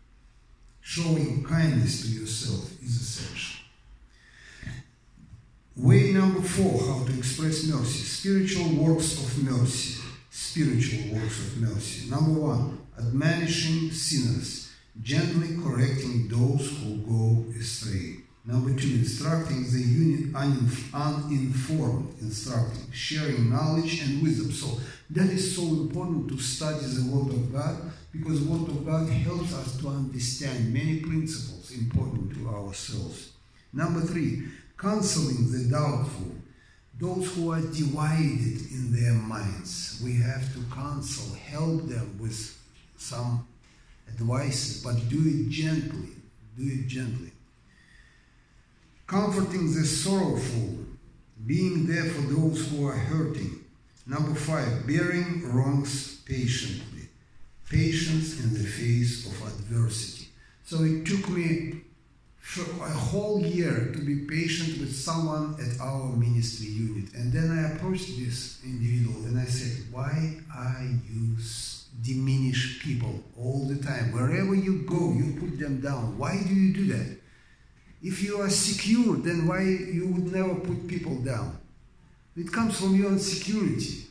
Showing kindness to yourself is essential. Way number four, how to express mercy. Spiritual works of mercy. Spiritual works of mercy. Number one, admonishing sinners, gently correcting those who go astray. Number two, instructing the uni- un- uninformed, instructing, sharing knowledge and wisdom. So that is so important to study the Word of God, because the Word of God helps us to understand many principles important to ourselves. Number three, counseling the doubtful, those who are divided in their minds. We have to counsel, help them with some advices, but do it gently. Do it gently. Comforting the sorrowful, being there for those who are hurting. Number five, bearing wrongs patiently. Patience in the face of adversity. So it took me for a whole year to be patient with someone at our ministry unit. And then I approached this individual and I said, why are you diminish people all the time? Wherever you go, you put them down. Why do you do that? If you are secure, then why you would never put people down? It comes from your insecurity.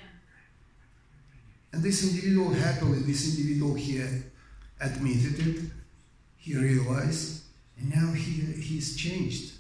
And this individual happily, this individual here admitted it, he realized, and now he he's changed.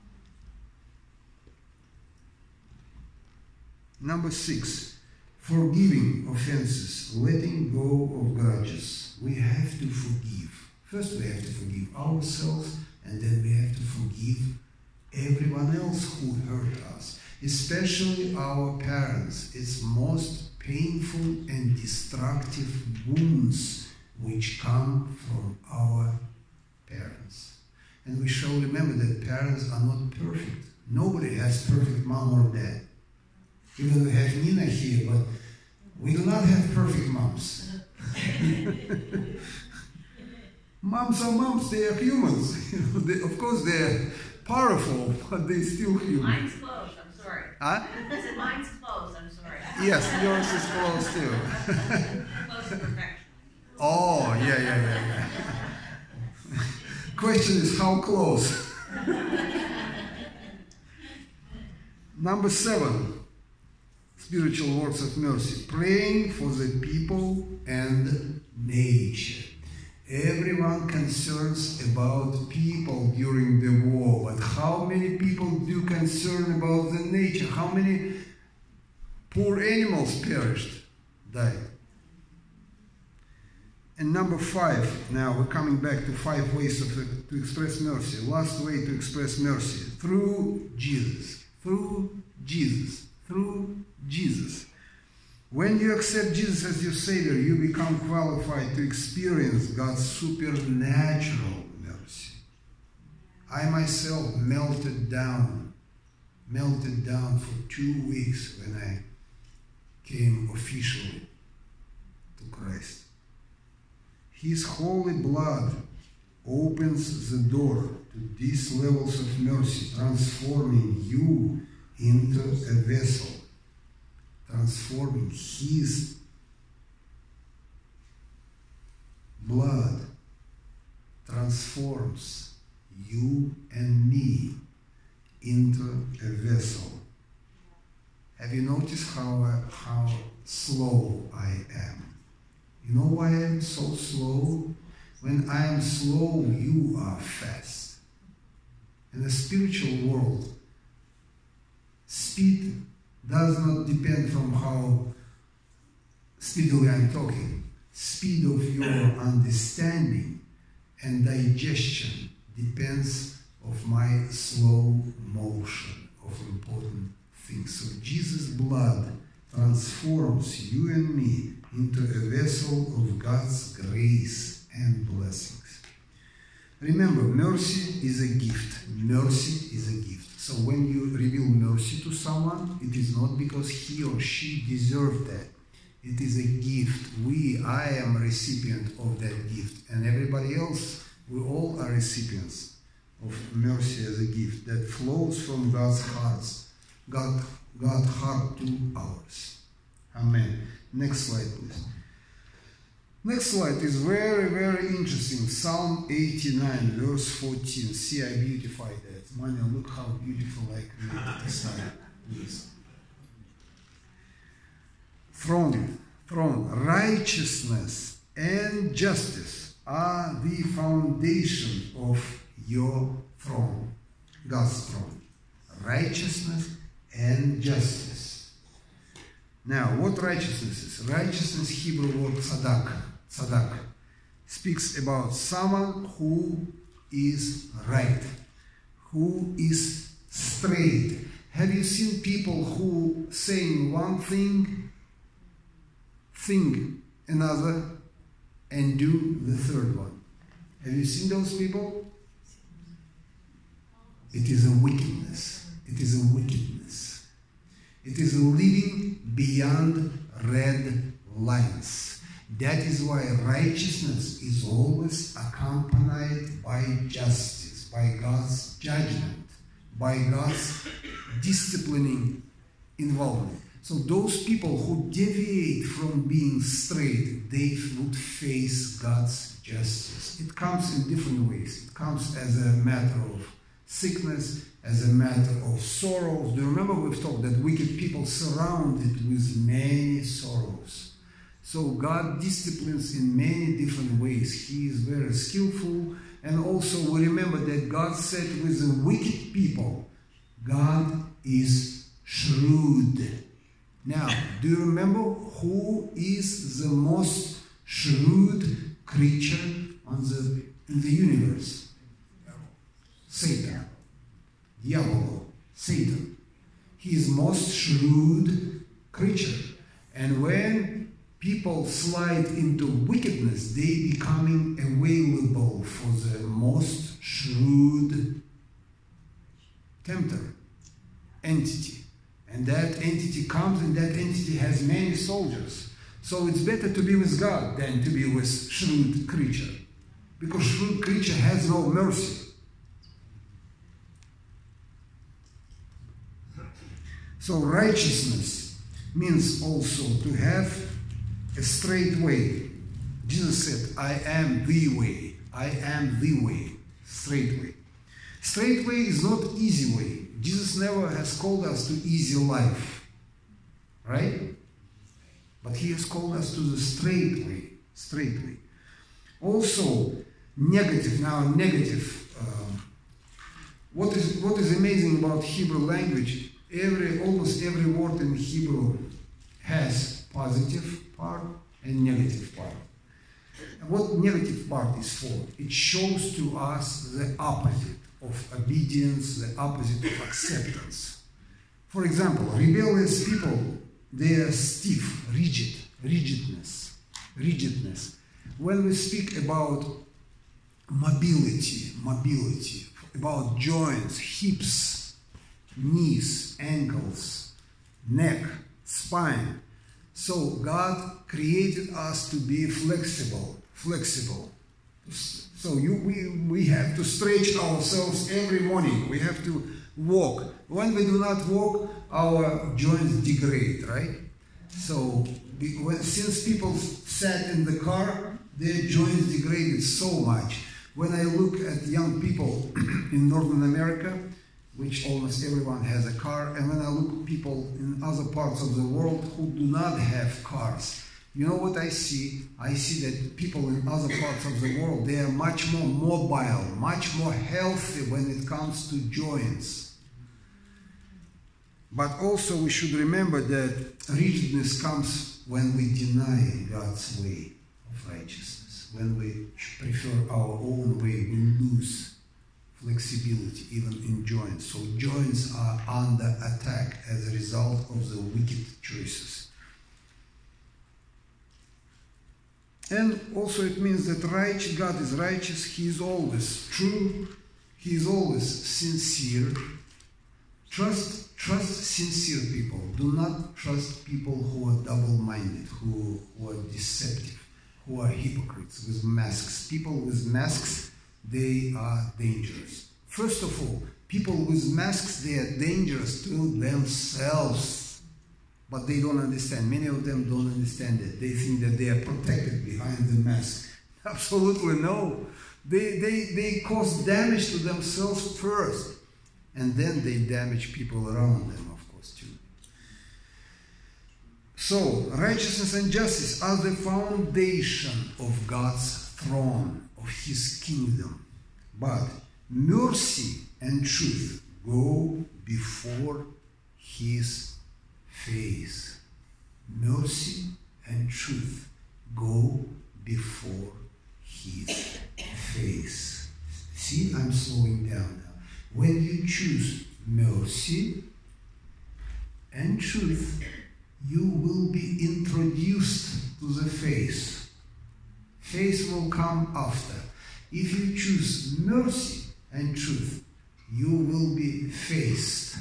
Number six, forgiving offenses, letting go of grudges. We have to forgive. First we have to forgive ourselves, and then we have to forgive everyone else who hurt us, especially our parents. It's most painful and destructive wounds which come from our parents. And we shall remember that parents are not perfect. Nobody has perfect mom or dad. Even we have Nina here, but we do not have perfect moms. Moms are moms, they are humans. they, of course they're powerful, but they're still human. Mine's closed, I'm sorry. Huh? I said mine's closed, I'm sorry. Yes, yours is close too. Close to perfection. Oh, yeah, yeah, yeah, yeah. Question is how close? Number seven, spiritual works of mercy. Praying for the people and nature. Everyone concerns about people during the war, but how many people do concern about the nature? How many poor animals perished, died? And number five, now we're coming back to five ways of, to express mercy. Last way to express mercy, through Jesus, through Jesus, through Jesus. When you accept Jesus as your Savior, you become qualified to experience God's supernatural mercy. I myself melted down, melted down for two weeks when I came officially to Christ. His holy blood opens the door to these levels of mercy, transforming you into a vessel. Transforming His blood transforms you and me into a vessel. Have you noticed how uh, how slow I am? You know why I am so slow? When I am slow, you are fast. In the spiritual world, speed does not depend from how speedily I'm talking. Speed of your understanding and digestion depends of my slow motion of important things. So Jesus' blood transforms you and me into a vessel of God's grace and blessings. Remember, mercy is a gift. Mercy is a gift. So when you reveal mercy to someone, it is not because he or she deserved that. It is a gift. We, I am a recipient of that gift. And everybody else, we all are recipients of mercy as a gift that flows from God's hearts, God, God's heart to ours. Amen. Next slide, please. Next slide is very, very interesting. Psalm eighty-nine, verse fourteen. See, I beautified that. Manya, look how beautiful I created this slide. Please. Throne, throne, righteousness and justice are the foundation of your throne, God's throne. Righteousness and justice. Now, what righteousness is? Righteousness, Hebrew word tzedakah. Tzedakah speaks about someone who is right, who is straight. Have you seen people who saying one thing, think another, and do the third one? Have you seen those people? It is a wickedness. It is a wickedness. It is living beyond red lines. That is why righteousness is always accompanied by justice, by God's judgment, by God's disciplining involvement. So those people who deviate from being straight, they would face God's justice. It comes in different ways. It comes as a matter of sickness, as a matter of sorrows. Do you remember we've talked that wicked people surrounded with many sorrows? So God disciplines in many different ways. He is very skillful. And also we remember that God said with the wicked people, God is shrewd. Now, do you remember who is the most shrewd creature on the, in the universe? Satan. Diabolo. Satan. He is most shrewd creature. And when people slide into wickedness, they becoming available for the most shrewd tempter, entity. And that entity comes, and that entity has many soldiers. So it's better to be with God than to be with shrewd creature. Because shrewd creature has no mercy. So righteousness means also to have a straight way. Jesus said, I am the way. I am the way. Straight way. Straight way is not easy way. Jesus never has called us to easy life. Right? But he has called us to the straight way. Straight way. Also, negative. Now, negative. Um, what is what is amazing about Hebrew language? Every almost every word in Hebrew has positive part and negative part. And what negative part is for? It shows to us the opposite of obedience, the opposite of acceptance. For example, rebellious people, they are stiff, rigid, rigidness, rigidness. When we speak about mobility, mobility, about joints, hips, knees, ankles, neck, spine. So God created us to be flexible, flexible. So you, we, we have to stretch ourselves every morning. We have to walk. When we do not walk, our joints degrade, right? So when, since people sat in the car, their joints degraded so much. When I look at young people in Northern America, which almost everyone has a car, and when I look at people in other parts of the world who do not have cars, you know what I see? I see that people in other parts of the world, they are much more mobile, much more healthy when it comes to joints. But also we should remember that rigidness comes when we deny God's way of righteousness. When we prefer our own way, we lose flexibility even in joints. So joints are under attack as a result of the wicked choices. And also it means that righteous, God is righteous, He is always true, He is always sincere. Trust, trust sincere people. Do not trust people who are double-minded, who, who are deceptive, who are hypocrites with masks. People with masks, they are dangerous. First of all, people with masks, they are dangerous to themselves. But they don't understand. Many of them don't understand it. They think that they are protected behind the mask. Absolutely no. They, they, they cause damage to themselves first. And then they damage people around them, of course, too. So, righteousness and justice are the foundation of God's throne, of His kingdom. But mercy and truth go before His face. Mercy and truth go before His face. See, I'm slowing down now. When you choose mercy and truth, you will be introduced to the face. Face will come after. If you choose mercy and truth, you will be faced.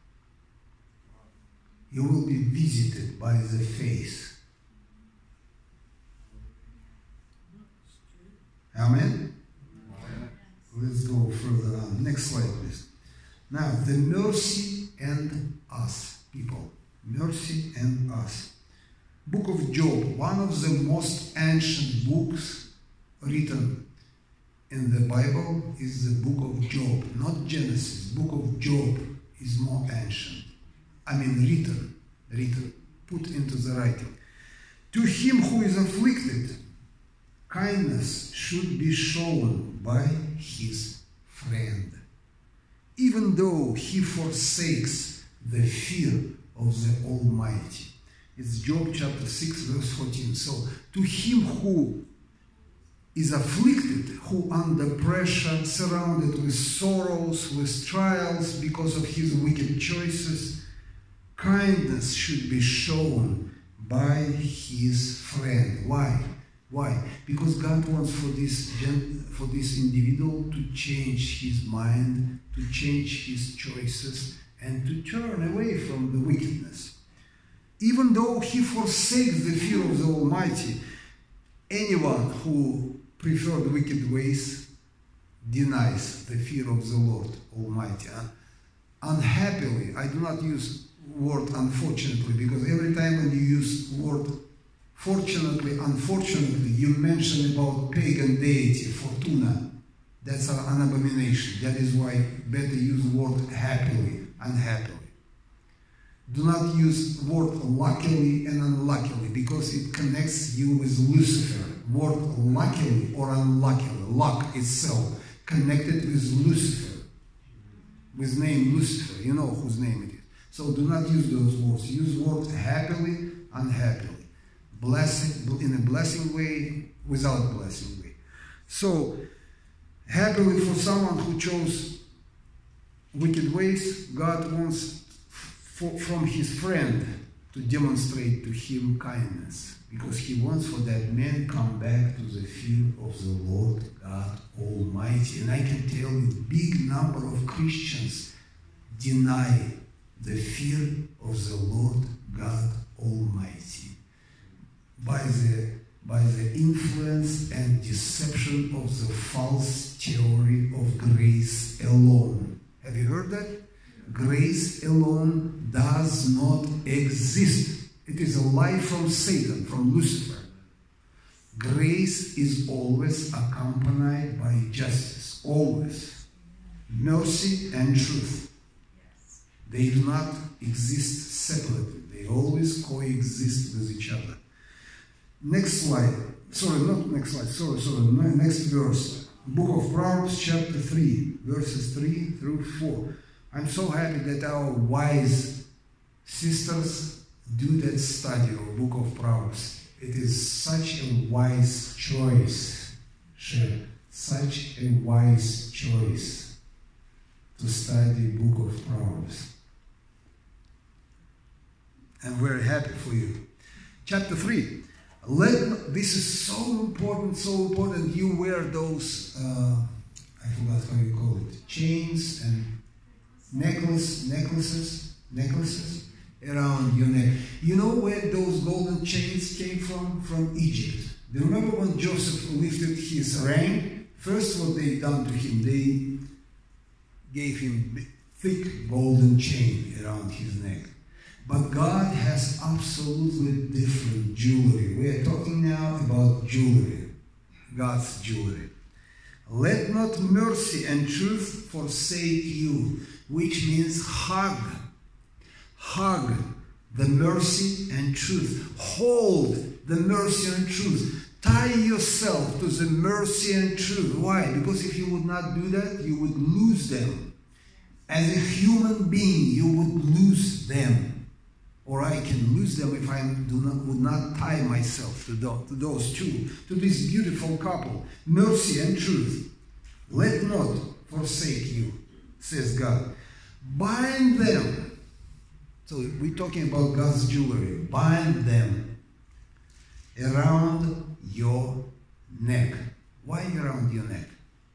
You will be visited by the face. Amen? Let's go further on. Next slide, please. Now, the mercy and us, people. Mercy and us. Book of Job, one of the most ancient books written in the Bible is the book of Job. Not Genesis. Book of Job is more ancient. I mean written. Written. Put into the writing. To him who is afflicted, kindness should be shown by his friend, even though he forsakes the fear of the Almighty. It's Job chapter six, verse fourteen. So, to him who is afflicted, who under pressure, surrounded with sorrows, with trials because of his wicked choices, kindness should be shown by his friend. Why? Why? Because God wants for this, for this individual to change his mind, to change his choices, and to turn away from the wickedness. Even though he forsakes the fear of the Almighty, anyone who prefers wicked ways denies the fear of the Lord Almighty. Unhappily, I do not use word unfortunately, because every time when you use word fortunately, unfortunately, you mention about pagan deity, Fortuna. That's an abomination. That is why better use word happily, unhappily. Do not use word luckily and unluckily, because it connects you with Lucifer. Word luckily or unluckily, luck itself, connected with Lucifer, with name Lucifer. You know whose name it is. So do not use those words. Use word happily, unhappily. Blessing, in a blessing way, without blessing way. So, happily for someone who chose wicked ways, God wants for, from his friend to demonstrate to him kindness, because he wants for that man come back to the fear of the Lord God Almighty. And I can tell you, big number of Christians deny the fear of the Lord God Almighty by the by the influence and deception of the false theory of grace alone. Have you heard that? Grace alone does not exist. It is a lie from Satan, from Lucifer. Grace is always accompanied by justice, always. Mercy and truth. They do not exist separately. They always coexist with each other. Next slide. Sorry, not next slide. Sorry, sorry. Next verse. Book of Proverbs, chapter three, verses three through four. I'm so happy that our wise sisters do that study of Book of Proverbs. It is such a wise choice. Such a wise choice to study Book of Proverbs. I'm very happy for you. Chapter three. Let, this is so important, so important. You wear those, uh, I forgot how you call it, chains and necklace, necklaces, necklaces around your neck. You know where those golden chains came from? From Egypt. Do you remember when Joseph lifted his ring? First, what they done to him, they gave him thick golden chain around his neck. But God has absolutely different jewelry. We are talking now about jewelry, God's jewelry. Let not mercy and truth forsake you, which means hug. Hug the mercy and truth. Hold the mercy and truth. Tie yourself to the mercy and truth. Why? Because if you would not do that, you would lose them. As a human being, you would lose them. Or I can lose them if I do not, would not tie myself to, the, to those two, to this beautiful couple. Mercy and truth. Let not forsake you, says God. Bind them. So we're talking about God's jewelry. Bind them around your neck. Why around your neck?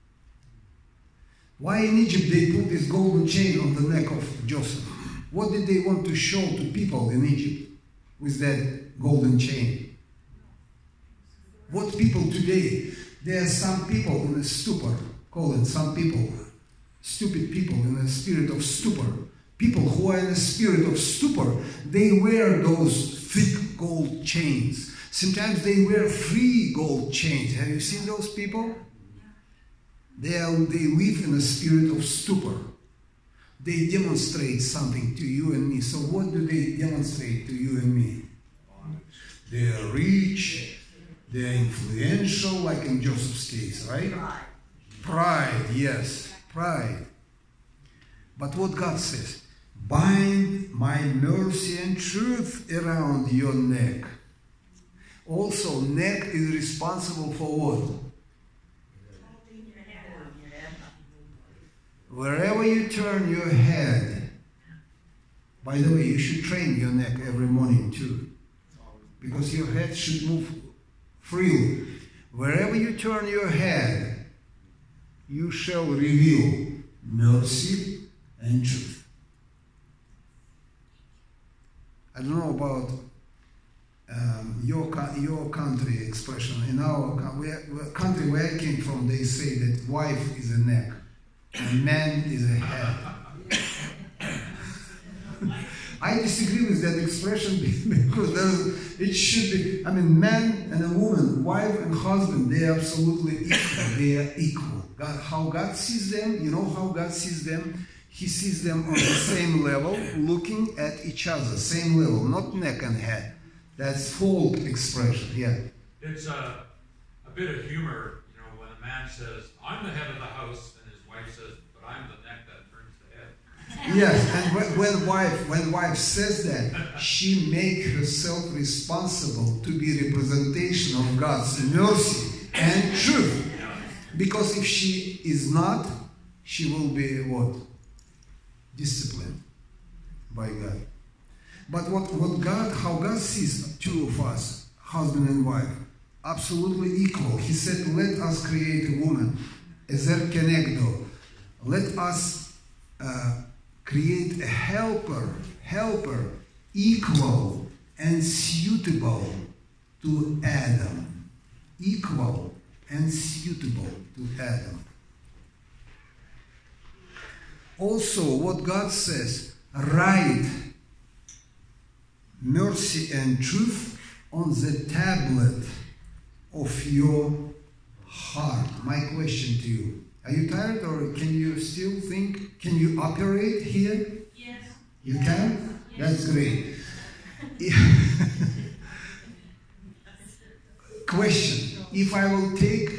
Why in Egypt they put this golden chain on the neck of Joseph? What did they want to show to people in Egypt with that golden chain? What people today? There are some people in a stupor, call it some people, stupid people in a spirit of stupor. People who are in a spirit of stupor, they wear those thick gold chains. Sometimes they wear free gold chains. Have you seen those people? They, are, they live in a spirit of stupor. They demonstrate something to you and me. So what do they demonstrate to you and me? They are rich, they are influential, like in Joseph's case, right? Pride. Pride, yes, pride. But what God says, bind my mercy and truth around your neck. Also, neck is responsible for what? Wherever you turn your head, by the way, you should train your neck every morning too, because your head should move freely. Wherever you turn your head, you shall reveal mercy and truth. I don't know about um, your your country expression. In our country where I came from, they say that wife is a neck. And man is a head. I disagree with that expression because there's, it should be, I mean, man and a woman, wife and husband, they are absolutely equal. They are equal. God, how God sees them, you know how God sees them? He sees them on the same level, looking at each other, same level, not neck and head. That's folk expression, yeah. It's a, a bit of humor, you know, when a man says, I'm the head of the house, wife says, but I'm the neck that turns the head. Yes, and when, when wife when wife says that, she makes herself responsible to be representation of God's mercy and truth. Because if she is not, she will be what? Disciplined by God. But what, what God, how God sees two of us, husband and wife, absolutely equal. He said, let us create a woman. Ezer kenegdo. Let us uh, create a helper, helper, equal and suitable to Adam. Equal and suitable to Adam. Also, what God says, write mercy and truth on the tablet of your heart. My question to you. Are you tired or can you still think? Can you operate here? Yes. You can? Yes. That's great. Question. If I will take,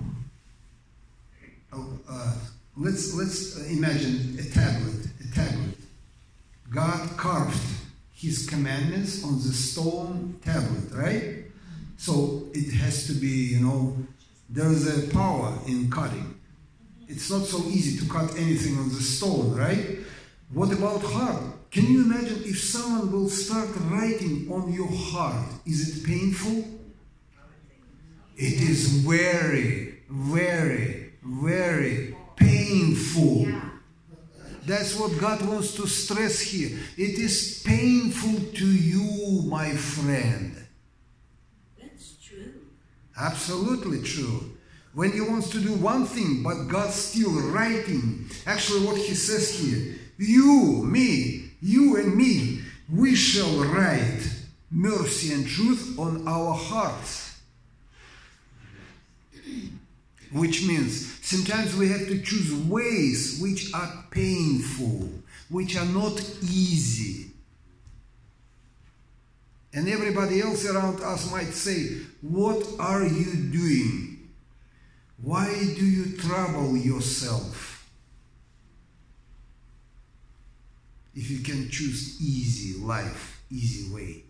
oh, uh, let's, let's imagine a tablet, a tablet. God carved His commandments on the stone tablet, right? So it has to be, you know, there's a power in cutting. It's not so easy to cut anything on the stone, right? What about heart? Can you imagine if someone will start writing on your heart? Is it painful? It is very, very, very painful. That's what God wants to stress here. It is painful to you, my friend. That's true. Absolutely true. When He wants to do one thing, but God's still writing. Actually, what He says here, you, me, you and me, we shall write mercy and truth on our hearts. Which means sometimes we have to choose ways which are painful, which are not easy. And everybody else around us might say, what are you doing? Why do you trouble yourself? If you can choose easy life, easy way.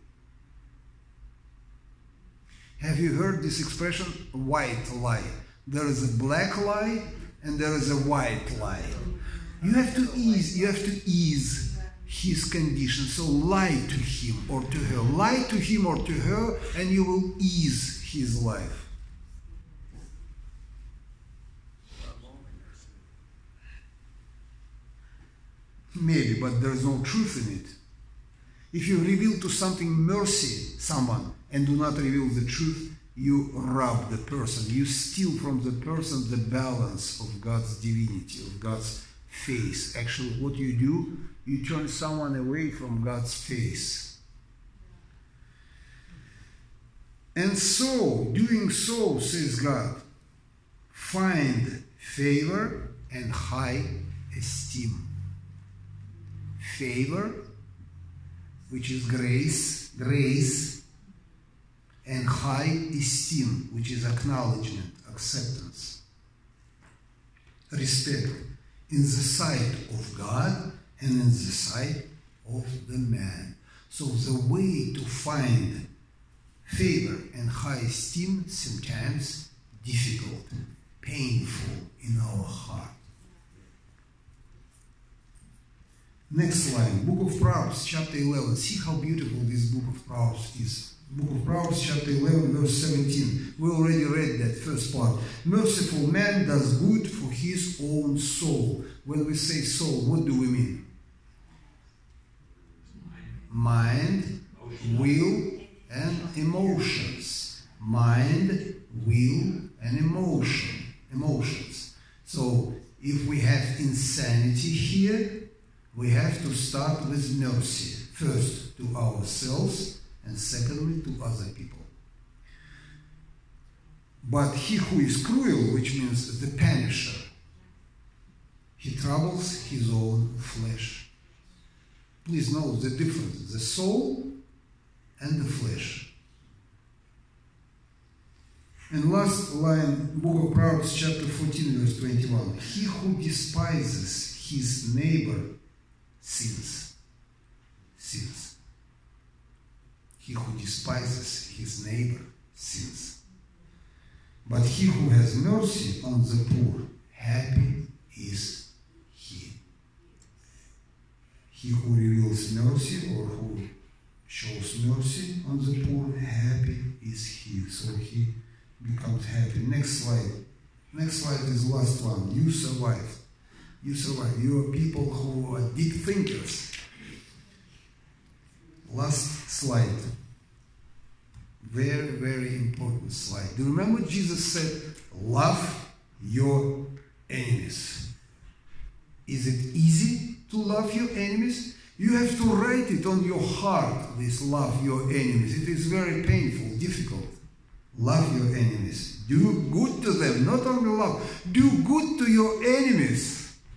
Have you heard this expression, white lie? There is a black lie and there is a white lie. You have to ease, you have to ease his condition. So lie to him or to her. Lie to him or to her and you will ease his life. Maybe, but there is no truth in it. If you reveal to something mercy, someone, and do not reveal the truth, you rob the person. You steal from the person the balance of God's divinity, of God's face. Actually, what you do, you turn someone away from God's face. And so, doing so, says God, find favor and high esteem. Favor, which is grace, grace, and high esteem, which is acknowledgement, acceptance, respect in the sight of God and in the sight of the man. So the way to find favor and high esteem sometimes difficult, painful in our heart. Next line, Book of Proverbs, chapter eleven. See how beautiful this Book of Proverbs is. Book of Proverbs, chapter eleven, verse seventeen. We already read that first part. Merciful man does good for his own soul. When we say soul, what do we mean? Mind, will, and emotions. Mind, will, and emotion. Emotions. So, if we have insanity here, we have to start with mercy. First, to ourselves, and secondly, to other people. But he who is cruel, which means the punisher, he troubles his own flesh. Please know the difference, the soul and the flesh. And last line, Book of Proverbs, chapter fourteen, verse twenty-one. He who despises his neighbor sins. Sins. He who despises his neighbor sins. But he who has mercy on the poor, happy is he. He who reveals mercy or who shows mercy on the poor, happy is he. So he becomes happy. Next slide. Next slide is the last one. You survive. You survive. You are people who are deep thinkers. Last slide. Very, very important slide. Do you remember Jesus said, love your enemies? Is it easy to love your enemies? You have to write it on your heart, this love your enemies. It is very painful, difficult. Love your enemies. Do good to them. Not only love. Do good to your enemies.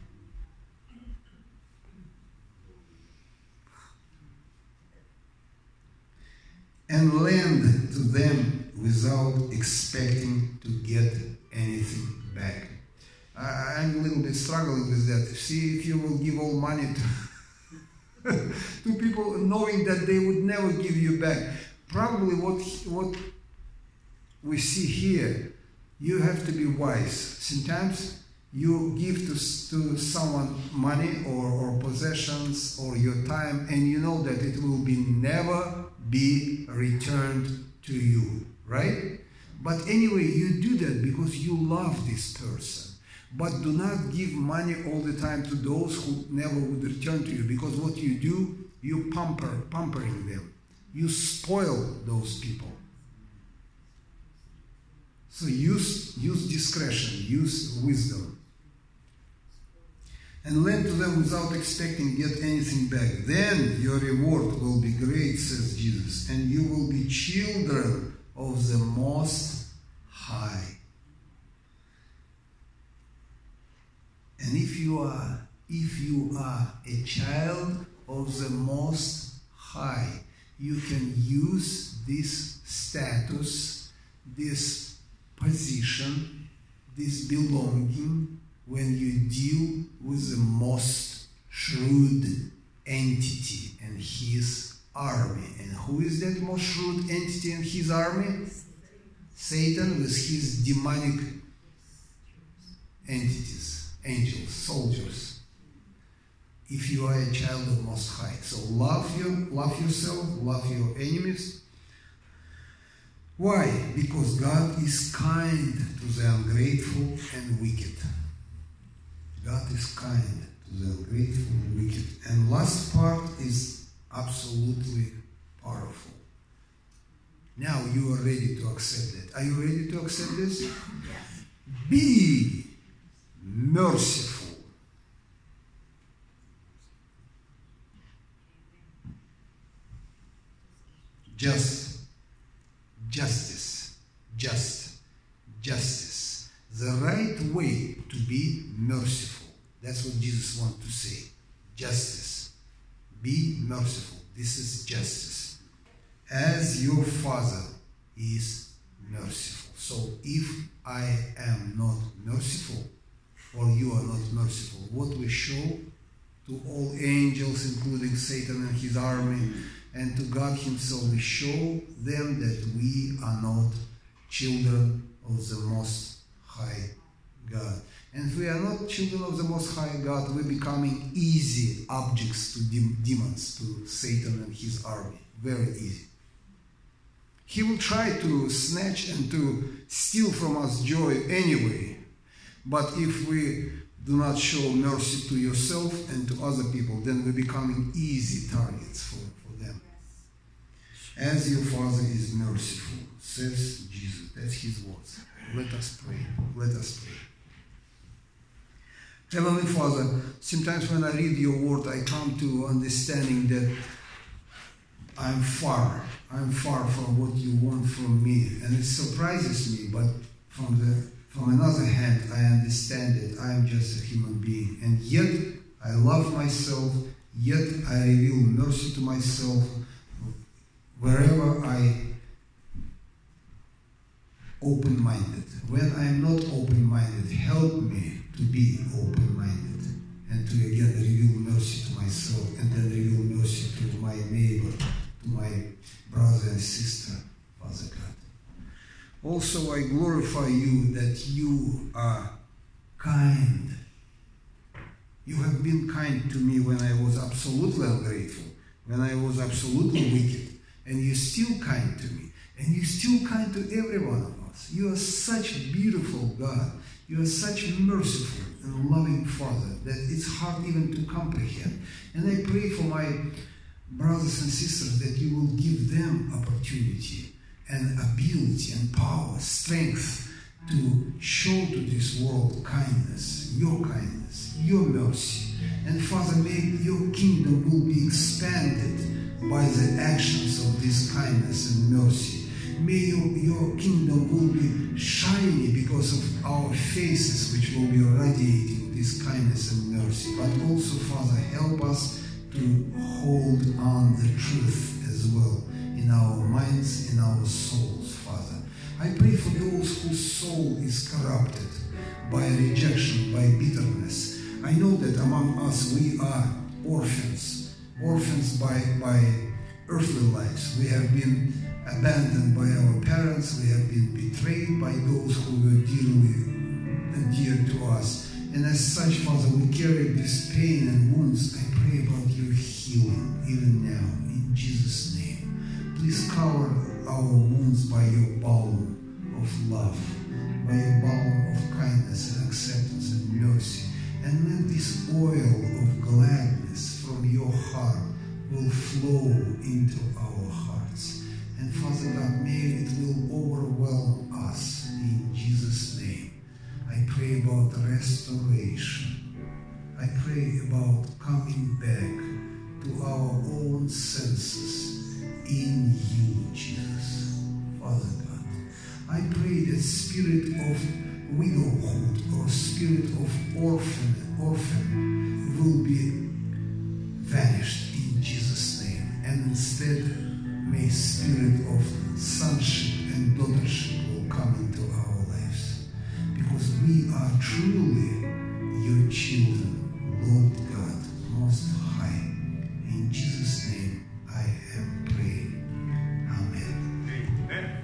And lend to them without expecting to get anything back. I, I'm a little bit struggling with that. See, if you will give all money to, to people knowing that they would never give you back, probably what, what we see here, you have to be wise. Sometimes you give to, to someone money or, or possessions or your time, and you know that it will be never be returned to you, right? But anyway, you do that because you love this person. But do not give money all the time to those who never would return to you, because what you do, you pamper, pampering them. You spoil those people. So use, use discretion, use wisdom. and lend to them without expecting to get anything back. Then your reward will be great, says Jesus, and you will be children of the Most High. And if you are, if you are a child of the Most High, you can use this status, this position, this belonging when you deal with the most shrewd entity and his army. And who is that most shrewd entity and his army? Satan with his demonic entities, angels, soldiers. If you are a child of Most High. So love you, love yourself, love your enemies. Why? Because God is kind to the ungrateful and wicked. God is kind to the ungrateful and wicked. And last part is absolutely powerful. Now you are ready to accept it. Are you ready to accept this? Yes. Be merciful. Just, justice, just, justice. The right way to be merciful. That's what Jesus wants to say. Justice. Be merciful. This is justice. As your Father is merciful. So if I am not merciful, or you are not merciful, what we show to all angels, including Satan and his army, and to God himself, we show them that we are not children of the Most High God. And if we are not children of the Most High God, we're becoming easy objects to de- demons, to Satan and his army. Very easy. He will try to snatch and to steal from us joy anyway. But if we do not show mercy to yourself and to other people, then we're becoming easy targets for, for them. As your Father is merciful, says Jesus. That's his words. Let us pray. Let us pray. Heavenly Father, sometimes when I read your word, I come to understanding that I'm far. I'm far from what you want from me. And it surprises me, but from the from another hand, I understand that I am just a human being. And yet, I love myself, yet I reveal mercy to myself. Wherever I open-minded. When I am not open-minded, help me to be open-minded and to again reveal mercy to myself and then reveal mercy to my neighbor, to my brother and sister, Father God. Also, I glorify you that you are kind. You have been kind to me when I was absolutely ungrateful, when I was absolutely wicked, and you're still kind to me, and you're still kind to every one of us. You are such a beautiful God. You are such a merciful and loving Father that it's hard even to comprehend. And I pray for my brothers and sisters that you will give them opportunity and ability and power, strength to show to this world kindness, your kindness, your mercy. And Father, may your kingdom will be expanded by the actions of this kindness and mercy. May your, your kingdom will be shiny because of our faces, which will be radiating this kindness and mercy. But also, Father, help us to hold on the truth as well in our minds, in our souls, Father. I pray for those whose soul is corrupted by rejection, by bitterness. I know that among us we are orphans, orphans by, by earthly lives. We have been abandoned by our parents. We have been betrayed by those who were dearly and dear to us. And as such, Father, we carry this pain and wounds. I pray about your healing even now, in Jesus' name. Please cover our wounds by your balm of love, by your balm of kindness and acceptance and mercy. And let this oil of gladness from your heart will flow into our hearts. And Father God, may it will overwhelm us in Jesus' name. I pray about restoration. I pray pray about coming back to our own senses in you, Jesus. Father God, I pray that spirit of widowhood or spirit of orphan, orphan will be vanished in Jesus' name, and instead may spirit of sonship and daughtership will come into our lives, because we are truly your children, Lord God, Most High. In Jesus' name I am praying. Amen. Amen.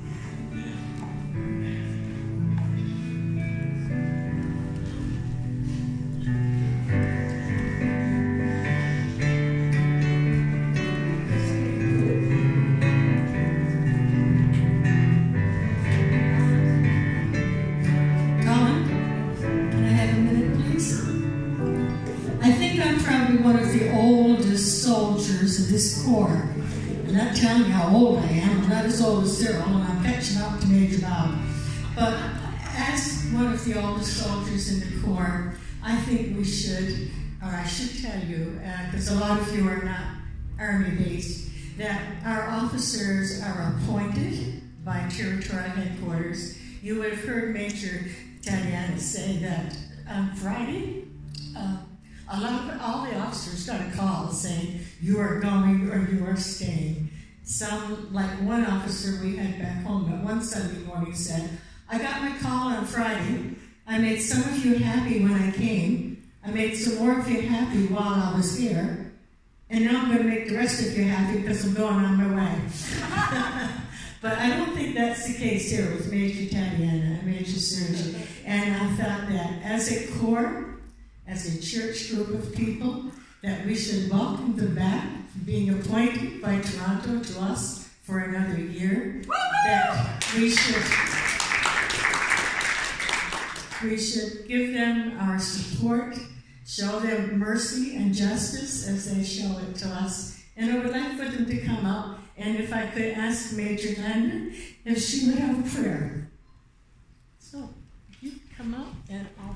Colin, can I have a minute, please? I think I'm probably one of the oldest soldiers of this corps. I'm not telling you how old I am. I'm not as old as Cyril, and I'm catching up to Major Bob. But as one of the oldest soldiers in the corps, I think we should, or I should tell you, because uh, a lot of you are not Army-based, that our officers are appointed by territorial headquarters. You would have heard Major Tatiana say that on Friday, uh, a lot of all the officers got a call saying you are going or you are staying. Some, like one officer we had back home, but one Sunday morning said, "I got my call on Friday. I made some of you happy when I came. I made some more of you happy while I was here. And now I'm going to make the rest of you happy because I'm going on my way." But I don't think that's the case here with Major Tatiana and Major Sergi. And I thought that as a corps, as a church group of people, that we should welcome them back, being appointed by Toronto to us for another year. That we should, we should give them our support, show them mercy and justice as they show it to us. And I would like for them to come up, and if I could ask Major Glenda if she would have a prayer. So, if you come up and I'll...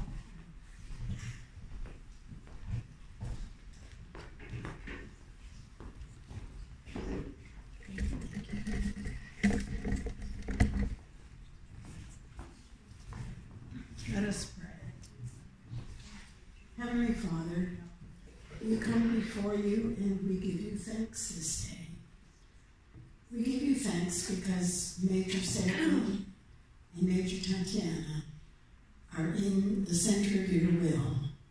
Let us pray. Heavenly Father, we come before you and we give you thanks this day. We give you thanks because Major Sergi and Major Tatiana are in the center of your will.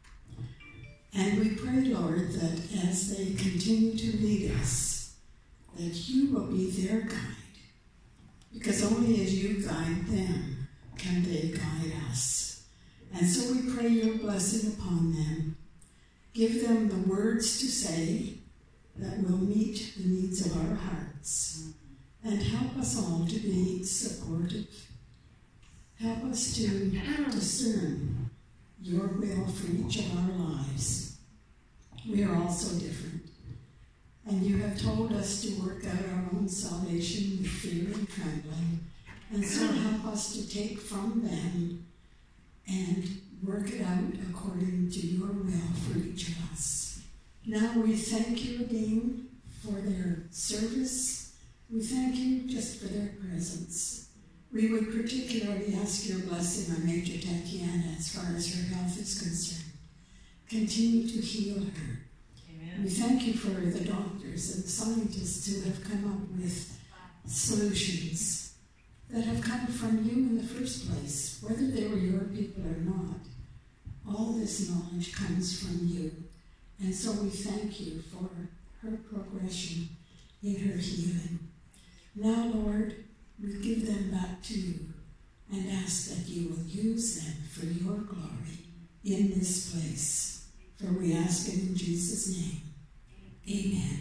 And we pray, Lord, that as they continue to lead us, that you will be their guide. Because only as you guide them can they guide us. And so we pray your blessing upon them. Give them the words to say that will meet the needs of our hearts. And help us all to be supportive. Help us to discern your will for each of our lives. We are all so different. And you have told us to work out our own salvation with fear and trembling. And so help us to take from them and work it out according to your will for each of us. Now we thank you again for their service. We thank you just for their presence. We would particularly ask your blessing on Major Tatiana as far as her health is concerned. Continue to heal her. Amen. We thank you for the doctors and scientists who have come up with solutions that have come from you in the first place, whether they were your people or not. All this knowledge comes from you. And so we thank you for her progression in her healing. Now, Lord, we give them back to you and ask that you will use them for your glory in this place. For we ask it in Jesus' name. Amen.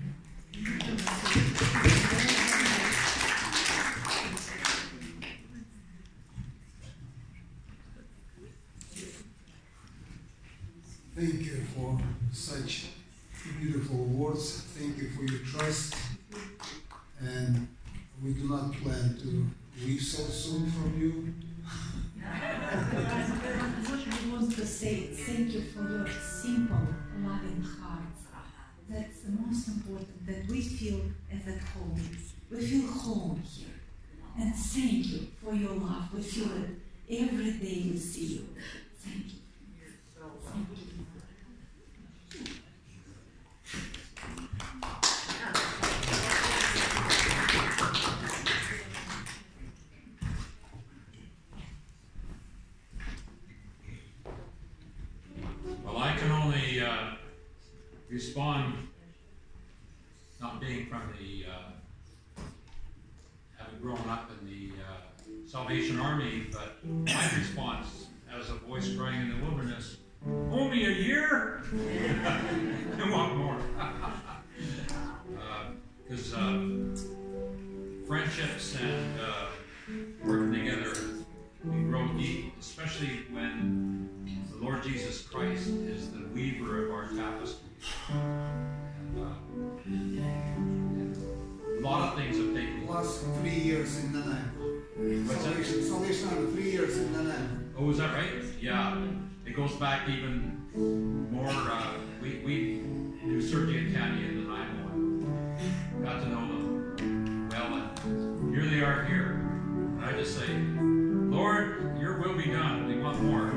Thank you for such beautiful words. Thank you for your trust. And we do not plan to leave so soon from you. It was the say thank you for your simple, loving heart. That's the most important, that we feel as at home. We feel home here. And thank you for your love. We feel it every day we see you. Thank you. Thank you. Well, I can only uh, respond, not being from the, uh, having grown up in the uh, Salvation Army, but my response as a voice crying in the wilderness, only a year? I want more. Because uh, uh, friendships and uh, working together, we grow deep, especially when the Lord Jesus Christ is the weaver of our tapestry. And, uh, a lot of things have taken place. Last three years in Nanaimo. What's that? Salvation, Salvation Army, three years in Nanaimo. Oh, is that right? Yeah. It goes back even more. Uh, we, we knew Sergey and Tanya in Nanaimo and got to know them well. And here they are here. And I just say, Lord, your will be done. We want more.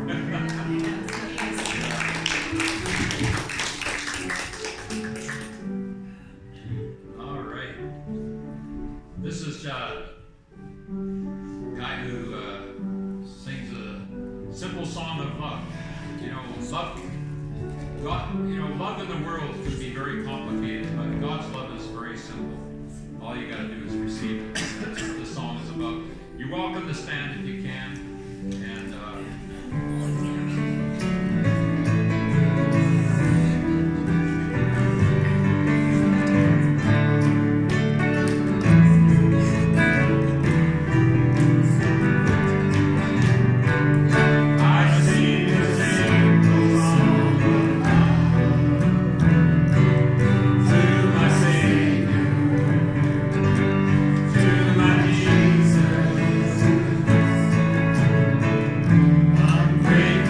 All right. This is uh, a guy who uh, sings a simple song of love. You know, love. God, you know, love in the world can be very complicated, but God's love is very simple. All you got to do is receive it. That's what the song is about. You're welcome to stand if you can. And uh, Great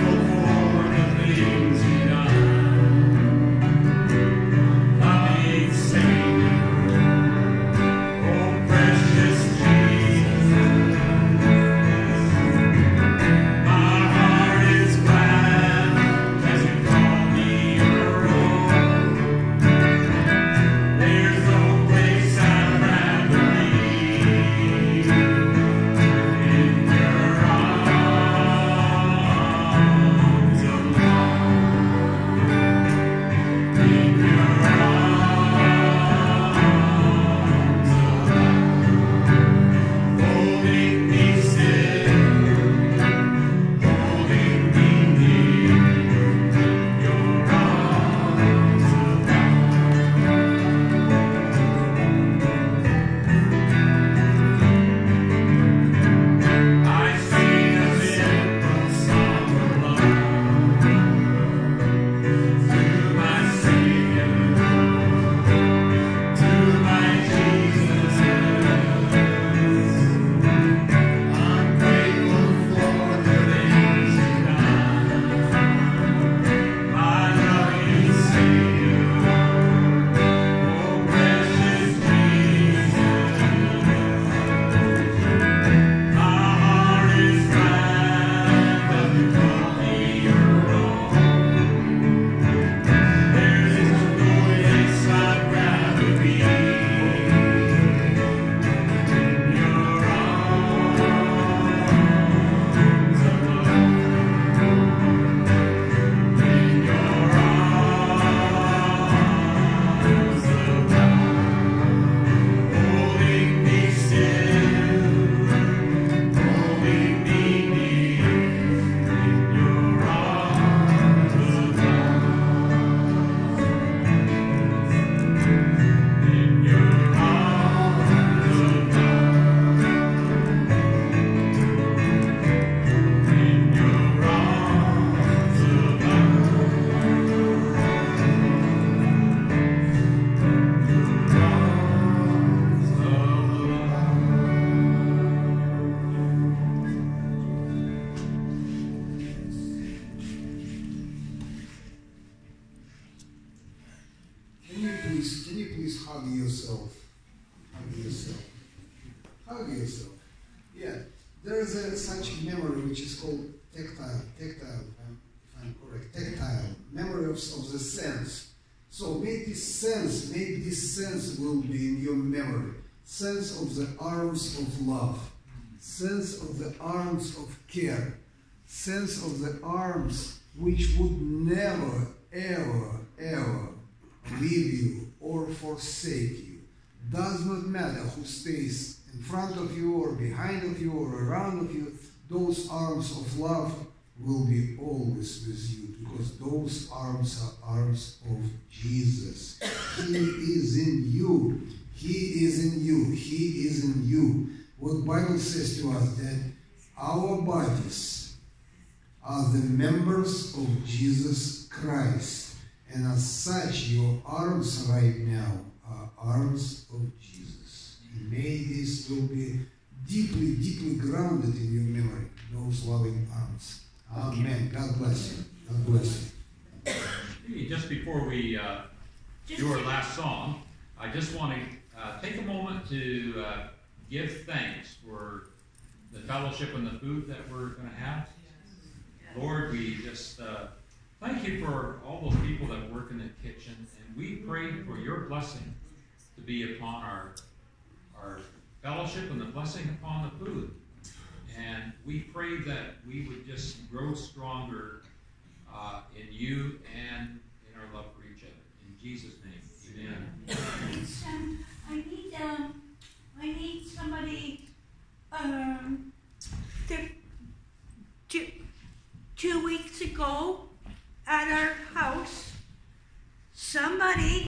hug yourself. Hug yourself. Hug yourself. Yeah. There is a, such memory which is called tactile. Tactile, if I'm, if I'm correct. Tactile. Memory of, of the sense. So make this sense, make this sense will be in your memory. Sense of the arms of love. Sense of the arms of care. Sense of the arms which would never, ever, ever leave you or forsake you. Does not matter who stays in front of you or behind of you or around of you, those arms of love will be always with you, because those arms are arms of Jesus. He is in you. He is in you. He is in you. What Bible says to us, that our bodies are the members of Jesus Christ. And as such, your arms right now are arms of Jesus. And may this will be deeply, deeply grounded in your memory, those loving arms. Amen. God bless you. God bless you. Maybe just before we uh, do our last song, I just want to uh, take a moment to uh, give thanks for the fellowship and the food that we're going to have. Lord, we just uh, thank you for all those people that work in the kitchen, and we pray for your blessing to be upon our, our fellowship and the blessing upon the food. And we pray that we would just grow stronger uh, in you and in our love for each other. In Jesus' name, amen. Um, I need